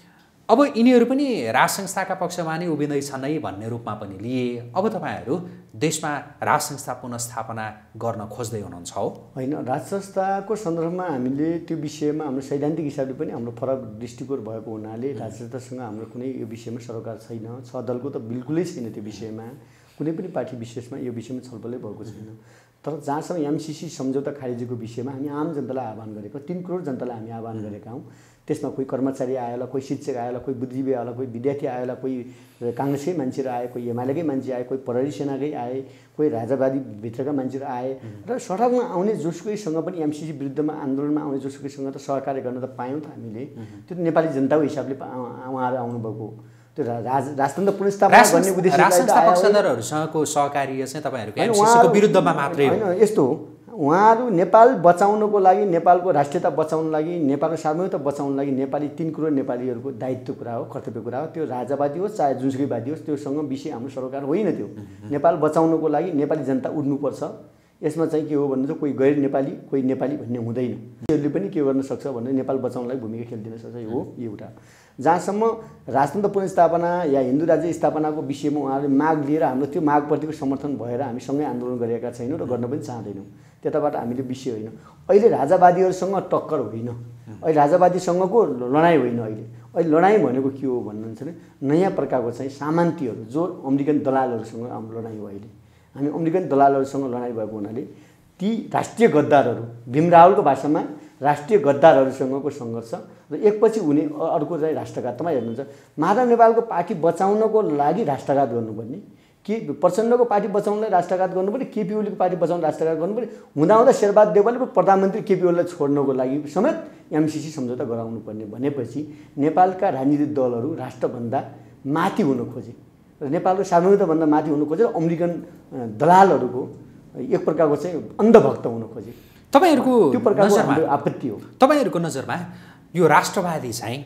अब यिनीहरू पनि राज संस्थाका पक्षमा नै उभिँदैछन् है भन्ने रूपमा पनि लिए। अब तपाईँहरू देशमा राज संस्था पुनर्स्थापना गर्न खोज्दै हुनुहुन्छ हो? होइन, राज संस्थाको सन्दर्भमा हामीले त्यो विषयमा हाम्रो सैद्धान्तिक हिसाबले पनि हाम्रो फरक दृष्टिकोण भएको हुनाले राज संस्थासँग हाम्रो कुनै यो विषयमा सरोकार छैन। छ दलको त बिल्कुलै छैन त्यो विषयमा, कुनै पनि पार्टी विशेषमा यो विषयमा छलफलै भएको छैन। तर जहाँसम्म एमसिसी सम्झौता खारेजीको विषयमा हामी आम जनतालाई आह्वान गरेको, तीन करोड जनतालाई हामी आह्वान गरेका हौँ। त्यसमा कोही कर्मचारी आयो होला, कोही शिक्षक आयो होला, कोही बुद्धिजीवी आयो होला, कोही विद्यार्थी आयो होला, कोही काङ्ग्रेसकै मान्छेहरू आए, कोही एमालेकै मान्छे आए, कोही प्रहरी सेनाकै आए, कोही राजावादी भित्रका मान्छेहरू आए र सडकमा आउने जोसुकैसँग पनि एमसिसी विरुद्धमा आन्दोलनमा आउने जोसुकैसँग त सहकार्य गर्न त पायौँ त हामीले। त्यो त नेपाली जनताको हिसाबले उहाँहरू आउनुभएको त्यो राज राजतन्त्र पुनर्स्थापना गर्ने उद्देश्यसँगको सहकार्य चाहिँ तपाईँहरूको एमसिसीको विरुद्धमा मात्रै होइन। यस्तो हो, उहाँहरू नेपाल बचाउनको लागि, नेपालको राष्ट्रियता बचाउनको लागि, नेपालको सार्वभौमिकता बचाउनको लागि नेपाली तीन करोड नेपालीहरूको दायित्व कुरा हो, कर्तव्य कुरा हो। त्यो राजावादी होस् चाहे जुनसुकैवादी होस्, त्योसँग विषय हाम्रो सरोकार होइन। त्यो नेपाल बचाउनको लागि नेपाली जनता उठ्नुपर्छ। यसमा चाहिँ के हो भन्नु चाहिँ कोही गैर नेपाली कोही नेपाली भन्ने हुँदैन। यसले पनि के गर्न सक्छ भने नेपाल बचाउनलाई भूमिका खेलिदिन सक्छ। यो हो एउटा। जहाँसम्म राजतन्त्र पुनर्स्थापना या हिन्दू राज्य स्थापनाको विषयमा उहाँहरूले माग लिएर हाम्रो त्यो मागप्रतिको समर्थन भएर हामी सँगै आन्दोलन गरेका छैनौँ र गर्न पनि चाहँदैनौँ। त्यताबाट हामीले विषय होइन। अहिले राजावादीहरूसँग टक्कर होइन, अहिले राजावादीसँगको लडाइँ होइन। अहिले अहिले लडाइँ भनेको के हो भन्नुहुन्छ भने नयाँ प्रकारको चाहिँ सामन्तीहरू जो अमेरिकन दलालहरूसँग हाम्रो लडाइँ हो। अहिले हामी अमेरिकन दलालहरूसँग लडाइँ भएको हुनाले ती राष्ट्रिय गद्दारहरू, भीम रावलको भाषामा राष्ट्रिय गद्दारहरूसँगको सङ्घर्ष र एकपछि हुने अर्को चाहिँ राष्ट्रघात। तपाईँ हेर्नुहुन्छ माधव नेपालको पार्टी बचाउनको लागि राष्ट्रघात गर्नुपर्ने, के प्रचण्डको पार्टी बचाउनलाई राष्ट्रघात गर्नुपर्ने, केपी ओलीको पार्टी बचाउन राष्ट्रघात गर्नुपर्ने, हुँदाहुँदा शेरबहादुर देउवाले प्रधानमन्त्री केपी ओलीलाई छोड्नको लागि समेत एमसिसी सम्झौता गराउनु पर्ने भनेपछि नेपालका राजनीतिक दलहरू राष्ट्रभन्दा माथि हुन खोजे र नेपालको सार्वभौमिकताभन्दा माथि हुन खोजे र अमेरिकन दलालहरूको एक प्रकारको चाहिँ अन्धभक्त हुन खोजे। तपाईँहरूको त्यो प्रकारको आपत्ति हो। तपाईँहरूको नजरमा यो राष्ट्रवादी चाहिँ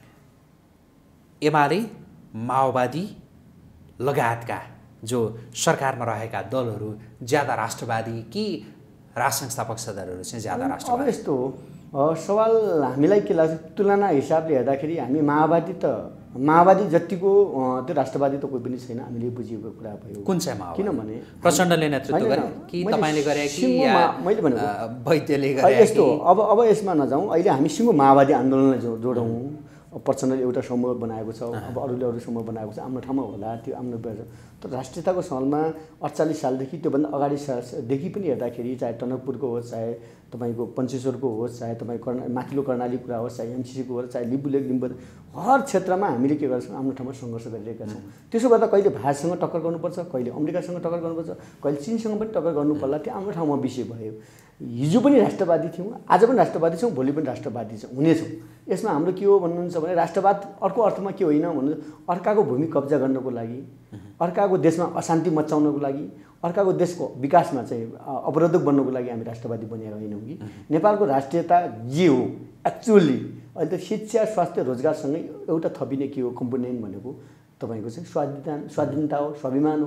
एमाले, माओवादी लगायतका जो सरकारमा रहेका दलहरू ज्यादा राष्ट्रवादी कि राज संस्था पक्षधरहरू चाहिँ ज्यादा राष्ट्रवादी? अब यस्तो हो, सवाल हामीलाई के लाग्छ तुलना हिसाबले हेर्दाखेरि हामी माओवादी त माओवादी जतिको त्यो राष्ट्रवादी त कोही पनि छैन। हामीले बुझेको कुरा भयो। कुन चाहिँ माओवादी? किनभने प्रचण्डले नेतृत्व गरे कि तपाईँले गरे कि मैले भनेको वैद्यले गरे? यस्तो अब अब यसमा नजाउँ। अहिले हामी सिङ्गो माओवादी आन्दोलनलाई जोडौँ। प्रचण्डले एउटा समूह बनाएको छ, अब अरूले अरू समूह बनाएको छ, आफ्नो ठाउँमा होला त्यो आफ्नो। तर राष्ट्रियताको सालमा अडचालिस सालदेखि त्योभन्दा अगाडि सालदेखि पनि हेर्दाखेरि चाहे टनकपुरको होस्, चाहे तपाईँको पञ्चेश्वरको होस्, चाहे तपाईँ कर्णा माथिल्लो कर्णाली कुरा होस्, चाहे एमसिसीको होस्, चाहे लिम्बुलेक लिम्बु, हर क्षेत्रमा हामीले के गर्छौँ आफ्नो ठाउँमा सङ्घर्ष गरिरहेका छौँ। त्यसो गर्दा कहिले भारतसँग टक्कर गर्नुपर्छ, कहिले अमेरिकासँग टक्कर गर्नुपर्छ, कहिले चिनसँग पनि टक्कर गर्नु पर्ला। त्यो आफ्नो ठाउँमा विषय भयो। हिजो पनि राष्ट्रवादी थियौँ, आज पनि राष्ट्रवादी छौँ, भोलि पनि राष्ट्रवादी छौँ, हुनेछौँ। यसमा हाम्रो के हो भन्नुहुन्छ भने राष्ट्रवाद अर्को अर्थमा के होइन भन्नु अर्काको भूमि कब्जा गर्नको लागि, अर्काको देशमा अशान्ति मचाउनको लागि, अर्काको देशको विकासमा चाहिँ अवरोधक बन्नको लागि हामी राष्ट्रवादी बनेर होइनौँ कि। नेपालको राष्ट्रियता जे हो एक्चुअली अहिले त शिक्षा, स्वास्थ्य, रोजगारसँगै एउटा थपिने के हो कम्पोनेन्ट भनेको तपाईँको चाहिँ स्वाधीनता स्वाधीनता हो, स्वाभिमान हो।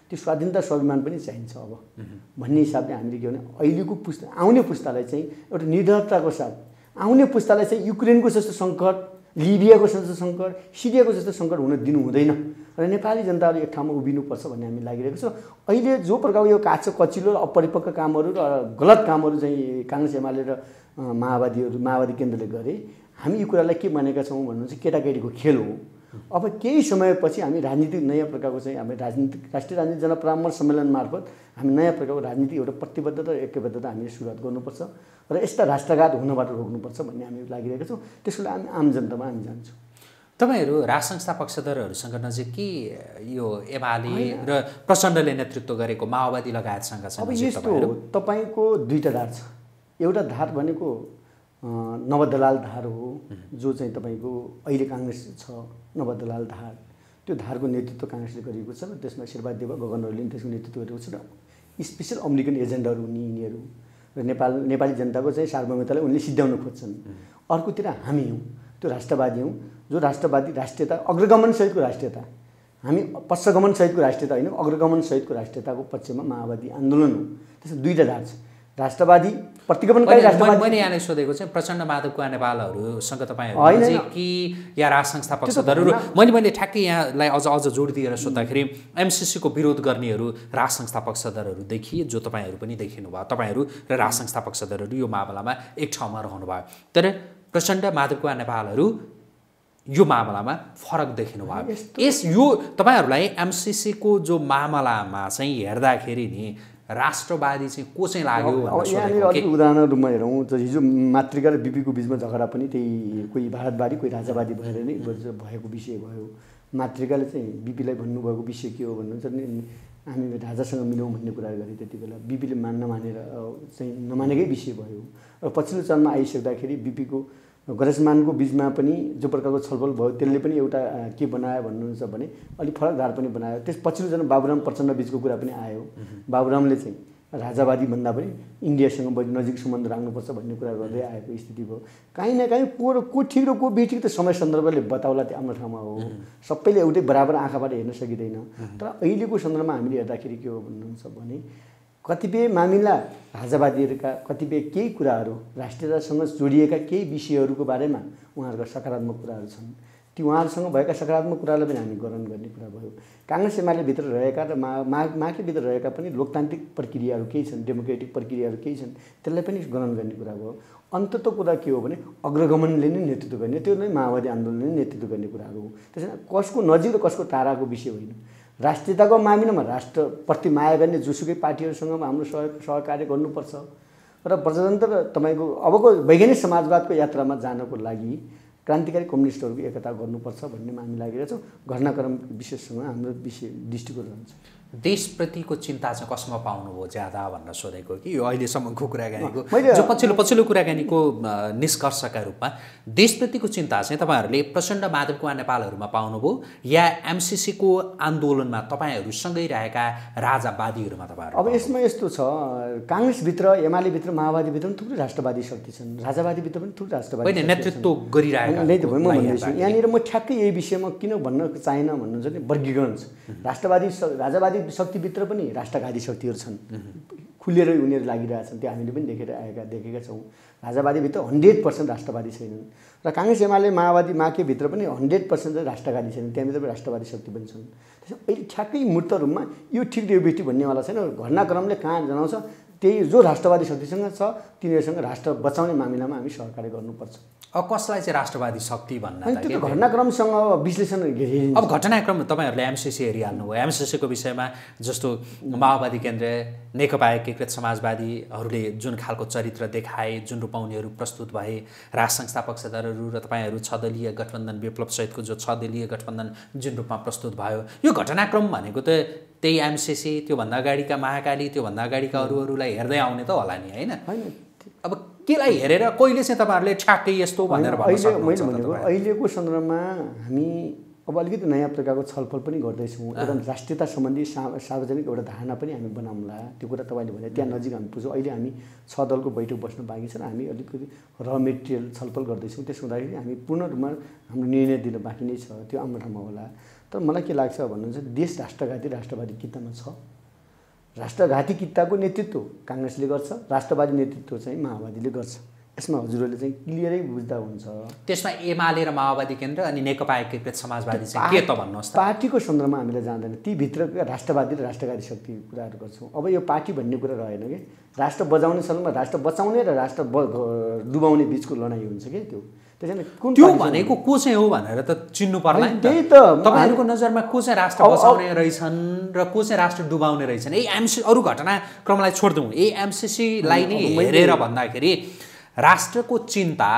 त्यो स्वाधीनता स्वाभिमान पनि चाहिन्छ अब भन्ने हिसाबले हामीले के भने अहिलेको पुस्ता आउने पुस्तालाई चाहिँ एउटा निर्धरताको साथ आउने पुस्तालाई चाहिँ युक्रेनको जस्तो सङ्कट, लिबियाको जस्तो सङ्कट, सिरियाको जस्तो सङ्कट हुन दिनु हुँदैन र नेपाली जनताहरू एक ठाउँमा उभिनुपर्छ भन्ने हामी लागिरहेको छ। अहिले जो प्रकारको यो काँचो कचिलो र अपरिपक्व कामहरू र गलत कामहरू चाहिँ काङ्ग्रेस एमाले र माओवादीहरू माओवादी केन्द्रले गरे, हामी यो कुरालाई के मानेका छौँ भन्नु चाहिँ केटाकेटीको खेल हो। अब केही समयपछि हामी राजनीतिक नयाँ प्रकारको चाहिँ हामी राजनीतिक राष्ट्रिय राजनीतिक जनपरामर्श सम्मेलन मार्फत हामी नयाँ प्रकारको राजनीतिक एउटा प्रतिबद्धता र ऐक्यबद्धता हामीले सुरुवात गर्नुपर्छ र यस्ता राष्ट्रघात हुनबाट रोक्नुपर्छ भन्ने हामी लागिरहेका छौँ। त्यसको लागि हामी आम जनतामा हामी जान्छौँ। तपाईहरू राज संस्था पक्षधरहरूसँग नजिक कि यो एमाले र प्रचण्डले नेतृत्व गरेको माओवादी लगायतसँग छ? अब यस्तो हो, तपाईँको दुईवटा धार छ। एउटा धार भनेको नवदलाल धार हो, जो चाहिँ तपाईँको अहिले काङ्ग्रेस छ नवदलाल धार। त्यो धारको नेतृत्व काङ्ग्रेसले गरेको छ र त्यसमा शेरबहादुर देवा गगनहरूले त्यसको नेतृत्व गरेको छ र स्पेसल अमेरिकन एजेन्डाहरू हुने यिनीहरू र नेपाल नेपाली जनताको चाहिँ सार्वभौमिकतालाई उनले सिद्ध्याउन खोज्छन्। अर्कोतिर हामी हौँ, त्यो राष्ट्रवादी हौँ, जो राष्ट्रवादी राष्ट्रियता अग्रगमन सहितको राष्ट्रियता, हामी पश्चगमन सहितको राष्ट्रियता होइन, अग्रगमन सहितको राष्ट्रियताको पक्षमा माओवादी आन्दोलन हो। त्यसमा दुईवटा धार छ, राष्ट्रवादी प्रतिगमनकारी राष्ट्रवादी। मैले यहाँले सोधेको चाहिँ प्रचण्ड माधवका नेपालहरूसँग तपाईँहरू चाहिँ कि या राज संस्था पक्षधरहरू, मैले मैले ठ्याक्कै यहाँलाई अझ अझ जोड दिएर सोद्धाखेरि एमसिसीको विरोध गर्नेहरू राज संस्था पक्षधरहरू देखिए, जो तपाईँहरू पनि देखिनु भयो। तपाईँहरू र राज संस्था पक्षधरहरू यो मामलामा एक ठाउँमा रहनुभयो, तर प्रचण्ड माधवका नेपालहरू यो मामलामा फरक देखिनु भयो। यस यो तपाईँहरूलाई एमसिसीको जो मामलामा चाहिँ हेर्दाखेरि नि राष्ट्रवादी चाहिँ को चाहिँ लाग्यो? यहाँनिर अलिक उदाहरणहरूमा हेरौँ, हिजो मातृका र बिपीको बिचमा झगडा पनि त्यही कोही भारतवादी कोही राजावादी भएर नै भएको विषय भयो। मातृकाले चाहिँ बिपीलाई भन्नुभएको विषय के हो भन्नुहुन्छ भने हामी राजासँग मिलौँ भन्ने कुरा गरे, त्यति बेला बिपीले मान नमानेर चाहिँ नमानेकै विषय भयो। र पछिल्लो चरणमा आइसक्दाखेरि बिपीको गरजमानको बिचमा पनि जो प्रकारको छलफल भयो त्यसले पनि एउटा के बनायो भन्नुहुन्छ भने अलिक फरक धार पनि बनायो। त्यस पछिल्लो चरण बाबुराम प्रचण्ड बिचको कुरा पनि आयो। बाबुरामले चाहिँ राजावादी भन्दा पनि इन्डियासँग बढी नजिक सम्बन्ध राख्नुपर्छ भन्ने कुरा गर्दै आएको स्थिति भयो। काहीँ न काहीँ को र को ठिक र को बेठिक त समय सन्दर्भले बताउला, त्यो आफ्नो ठाउँमा हो। सबैले एउटै बराबर आँखाबाट हेर्न सकिँदैन। तर अहिलेको सन्दर्भमा हामीले हेर्दाखेरि के हो भन्नुहुन्छ भने कतिपय मामिला राजावादीहरूका कतिपय केही कुराहरू राष्ट्रियतासँग जोडिएका केही विषयहरूको बारेमा उहाँहरूका सकारात्मक कुराहरू छन्। ती उहाँहरूसँग भएका सकारात्मक कुरालाई पनि हामी ग्रहण गर्ने कुरा भयो। काङ्ग्रेस एमाले भित्र रहेका र मा माके भित्र रहेका पनि लोकतान्त्रिक प्रक्रियाहरू केही छन्, डेमोक्रेटिक प्रक्रियाहरू केही छन्, त्यसलाई पनि ग्रहण गर्ने कुरा भयो। अन्ततः कुरा के हो भने अग्रगमनले नै नेतृत्व गर्ने, त्यो नै माओवादी आन्दोलनले नै नेतृत्व गर्ने कुराहरू हो। त्यसैले कसको नजिक र कसको टाढाको विषय होइन। राष्ट्रियताको मामिलामा राष्ट्रप्रति माया गर्ने जोसुकै पार्टीहरूसँग हाम्रो सहयोग सहकार्य गर्नुपर्छ र प्रजातन्त्र तपाईँको अबको वैज्ञानिक समाजवादको यात्रामा जानको लागि क्रान्तिकारी कम्युनिस्टहरूको एकता गर्नुपर्छ भन्नेमा हामी लागिरहेछौँ। घटनाक्रम विशेषसँग हाम्रो विषय दृष्टिकोण रहन्छ। देशप्रतिको चिन्ता चाहिँ कसमा पाउनुभयो ज्यादा भनेर सोधेको कि यो अहिलेसम्मको कुराकानीको जो पछिल्लो पछिल्लो कुराकानीको निष्कर्षका रूपमा देशप्रतिको चिन्ता चाहिँ तपाईँहरूले प्रचण्ड माधवका नेपालहरूमा पाउनुभयो या एमसिसीको आन्दोलनमा तपाईँहरूसँगै रहेका राजावादीहरूमा तपाईँहरू? अब यसमा यस्तो छ, काङ्ग्रेसभित्र एमालेभित्र माओवादीभित्र पनि थुप्रै राष्ट्रवादी शक्ति छन्, राजावादीभित्र पनि थुप्रै राष्ट्रवादी नेतृत्व गरिरहेका। नै त म भन्दैछु यहाँनिर म ठ्याक्कै यही विषयमा किन भन्न चाहेन भन्नुहुन्छ भने वर्गीकरण छ। राष्ट्रवादी राजावादी शक्तिभित्र पनि राष्ट्रघाती शक्तिहरू छन्, खुलेर उनीहरू लागिरहेछन्, त्यो हामीले पनि देखेर आएका देखेका छौँ। राजावादीभित्र हन्ड्रेड पर्सेन्ट राष्ट्रवादी छैनन् र काङ्ग्रेस एमाले माओवादी माकेभित्र पनि हन्ड्रेड पर्सेन्ट राष्ट्रघाती छैनन्, त्यहाँभित्र पनि राष्ट्रवादी शक्ति पनि छन्। त्यसमा अहिले ठ्याक्कै मूर्त रूपमा यो ठिक यो बेटी भन्नेवाला छैन। घटनाक्रमले कहाँ जनाउँछ त्यही जो राष्ट्रवादी शक्तिसँग छ तिनीहरूसँग राष्ट्र बचाउने मामिलामा हामी सहकार्य गर्नुपर्छ। अब कसलाई चाहिँ राष्ट्रवादी शक्ति भन्न? त्यो घटनाक्रमसँग विश्लेषण हेरिन्छ। अब घटनाक्रम तपाईँहरूले एमसिसी हेरिहाल्नुभयो, एमसिसीको विषयमा जस्तो माओवादी केन्द्र नेकपा एकीकृत समाजवादीहरूले जुन खालको चरित्र देखाए, जुन रूपमा उनीहरू प्रस्तुत भए, राज संस्था पक्षधरहरू र तपाईँहरू छ दलीय गठबन्धन विप्लव सहितको जो छ दलीय गठबन्धन जुन रूपमा प्रस्तुत भयो, यो घटनाक्रम भनेको त त्यही एमसिसी, त्योभन्दा अगाडिका महाकाली, त्योभन्दा अगाडिका अरू अरूलाई हेर्दै आउने त होला नि, होइन? अब केलाई हेरेर कहिले चाहिँ तपाईँहरूले ठ्याक्कै यस्तो भनेर भन्न सक्नुहुन्छ? मैले भनेको अहिलेको सन्दर्भमा हामी अब अलिकति नयाँ प्रकारको छलफल पनि गर्दैछौँ। एउटा राष्ट्रियता सम्बन्धी सार्वजनिक एउटा धारणा पनि हामी बनाउँला। त्यो कुरा तपाईँले भने त्यहाँ नजिक हामी पुग्छौँ। अहिले हामी छ दलको बैठक बस्नु बाँकी छ र हामी अलिकति र मेटेरियल छलफल गर्दैछौँ। त्यसो हुँदाखेरि हामी पूर्ण रूपमा हाम्रो निर्णय दिन बाँकी नै छ, त्यो हाम्रो ठाउँमा होला। तर मलाई के लाग्छ भन्नुहुन्छ देश राष्ट्रघाती राष्ट्रवादी कितामा छ। राष्ट्रघाती किताको नेतृत्व काङ्ग्रेसले गर्छ, राष्ट्रवादी नेतृत्व चाहिँ माओवादीले गर्छ। यसमा हजुरहरूले चाहिँ क्लियरै बुझ्दा हुन्छ। त्यसमा एमाले र माओवादी केन्द्र अनि नेकपा एकीकृत समाजवादी चाहिँ के त भन्नुहोस् त? पार्टीको सन्दर्भमा हामीले जान्दैन, ती भित्रका राष्ट्रवादी र राष्ट्रवादी शक्ति कुराहरू गर्छौँ। अब यो पार्टी भन्ने कुरा रहेन कि राष्ट्र बचाउने सन्दर्भमा राष्ट्र बचाउने र राष्ट्र डुबाउने बिचको लडाइँ हुन्छ कि त्यो। त्यसैले कुन त्यो भनेको को चाहिँ हो भनेर त चिन्नु पर्ला नि। त्यही त तपाईँहरूको नजरमा को चाहिँ राष्ट्र बचाउने रहेछन् र को चाहिँ राष्ट्र डुबाउने रहेछन्? ए एमसी अरू घटनाक्रमलाई छोडिदिउँ, ए एमसिसीलाई नै हेरेर भन्दाखेरि राष्ट्रको चिन्ता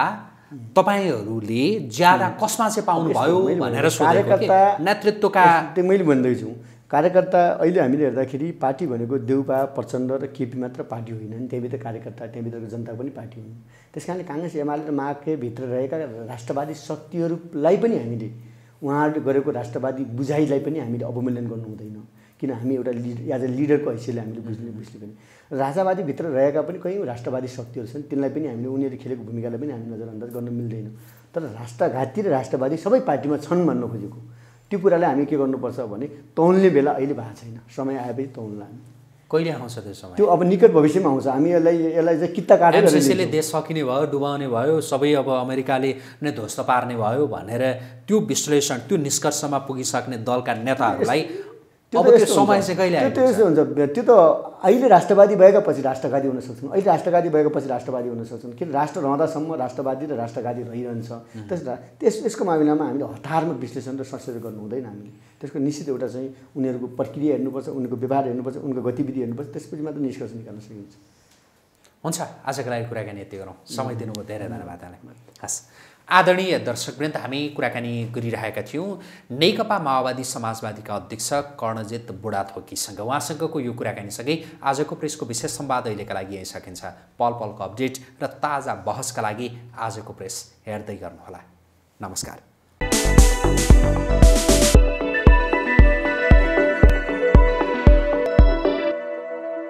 तपाईँहरूले ज्यादा कसमा चाहिँ पाउनुभयो भनेर सोधेको के नेतृत्वका? त्यो मैले भन्दैछु कार्यकर्ता अहिले हामीले हेर्दाखेरि पार्टी भनेको देउपा प्रचण्ड र केपी मात्र पार्टी होइन नि, त्यहीभित्र कार्यकर्ता त्यहीभित्रको जनता पनि पार्टी हुन्। त्यस कारणले काङ्ग्रेस एमाले र माओवादीकै भित्र रहेका राष्ट्रवादी शक्तिहरूलाई पनि हामीले उहाँहरूले गरेको राष्ट्रवादी बुझाइलाई पनि हामीले अवमूल्यन गर्नु हुँदैन, किन हामी एउटा लिड एज अ लिडरको हैसियतले हामीले बुझ्ने बुझ्ने पनि राष्ट्रवादी भित्र रहेका पनि कयौँ राष्ट्रवादी शक्तिहरू छन्, तिनलाई पनि हामीले उनीहरू खेलेको भूमिकालाई पनि हामी नजरअन्दाज गर्न मिल्दैन। तर राष्ट्रघाती र राष्ट्रवादी सबै पार्टीमा छन् भन्न खोजेको त्यो कुरालाई हामी के गर्नुपर्छ भने तौल्ने बेला अहिले भएको छैन, समय आएपछि तौल्ला। हामी कहिले आउँछ त्यो समय? त्यो अब निकट भविष्यमा आउँछ। हामी यसलाई यसलाई चाहिँ किता काटेर एमसिसीले देश सकिने भयो, डुबाउने भयो, सबै अब अमेरिकाले नै ध्वस्त पार्ने भयो भनेर त्यो विश्लेषण त्यो निष्कर्षमा पुगिसक्ने दलका नेताहरूलाई अब त्यो समय चाहिँ कहिले आइपुग्छ? त्यो त्यस्तो हुन्छ। त्यो त अहिले राष्ट्रवादी भएका पछि राष्ट्रघाती हुन सक्छन्, अहिले राष्ट्रघाती भएका पछि राष्ट्रवादी हुन सक्छन्। किन राष्ट्र रहँदासम्म राष्ट्रवादी र राष्ट्रघाती रहिरहन्छ। त्यस त्यस यसको मामिलामा हामीले हतारमा विश्लेषण र संशोधन गर्नु हुँदैन। हामीले त्यसको निश्चित एउटा चाहिँ उनीहरूको प्रक्रिया हेर्नुपर्छ, उनीहरूको व्यवहार हेर्नुपर्छ, उनको गतिविधि हेर्नुपर्छ, त्यसपछि मात्र निष्कर्ष निकाल्न सकिन्छ। हुन्छ, आजको लागि कुराकानी यति गरौँ। समय दिनुभयो, धेरै धन्यवाद यहाँलाई। हस्, आदरणीय दर्शकवृन्द, हामी कुराकानी गरिरहेका थियौँ नेकपा माओवादी समाजवादीका अध्यक्ष कर्णजित बुढाथोकीसँग। उहाँसँगको यो कुराकानीसँगै आजको प्रेसको विशेष संवाद अहिलेका लागि यही सकिन्छ। पल पलको अपडेट र ताजा बहसका लागि आजको प्रेस हेर्दै गर्नुहोला। नमस्कार।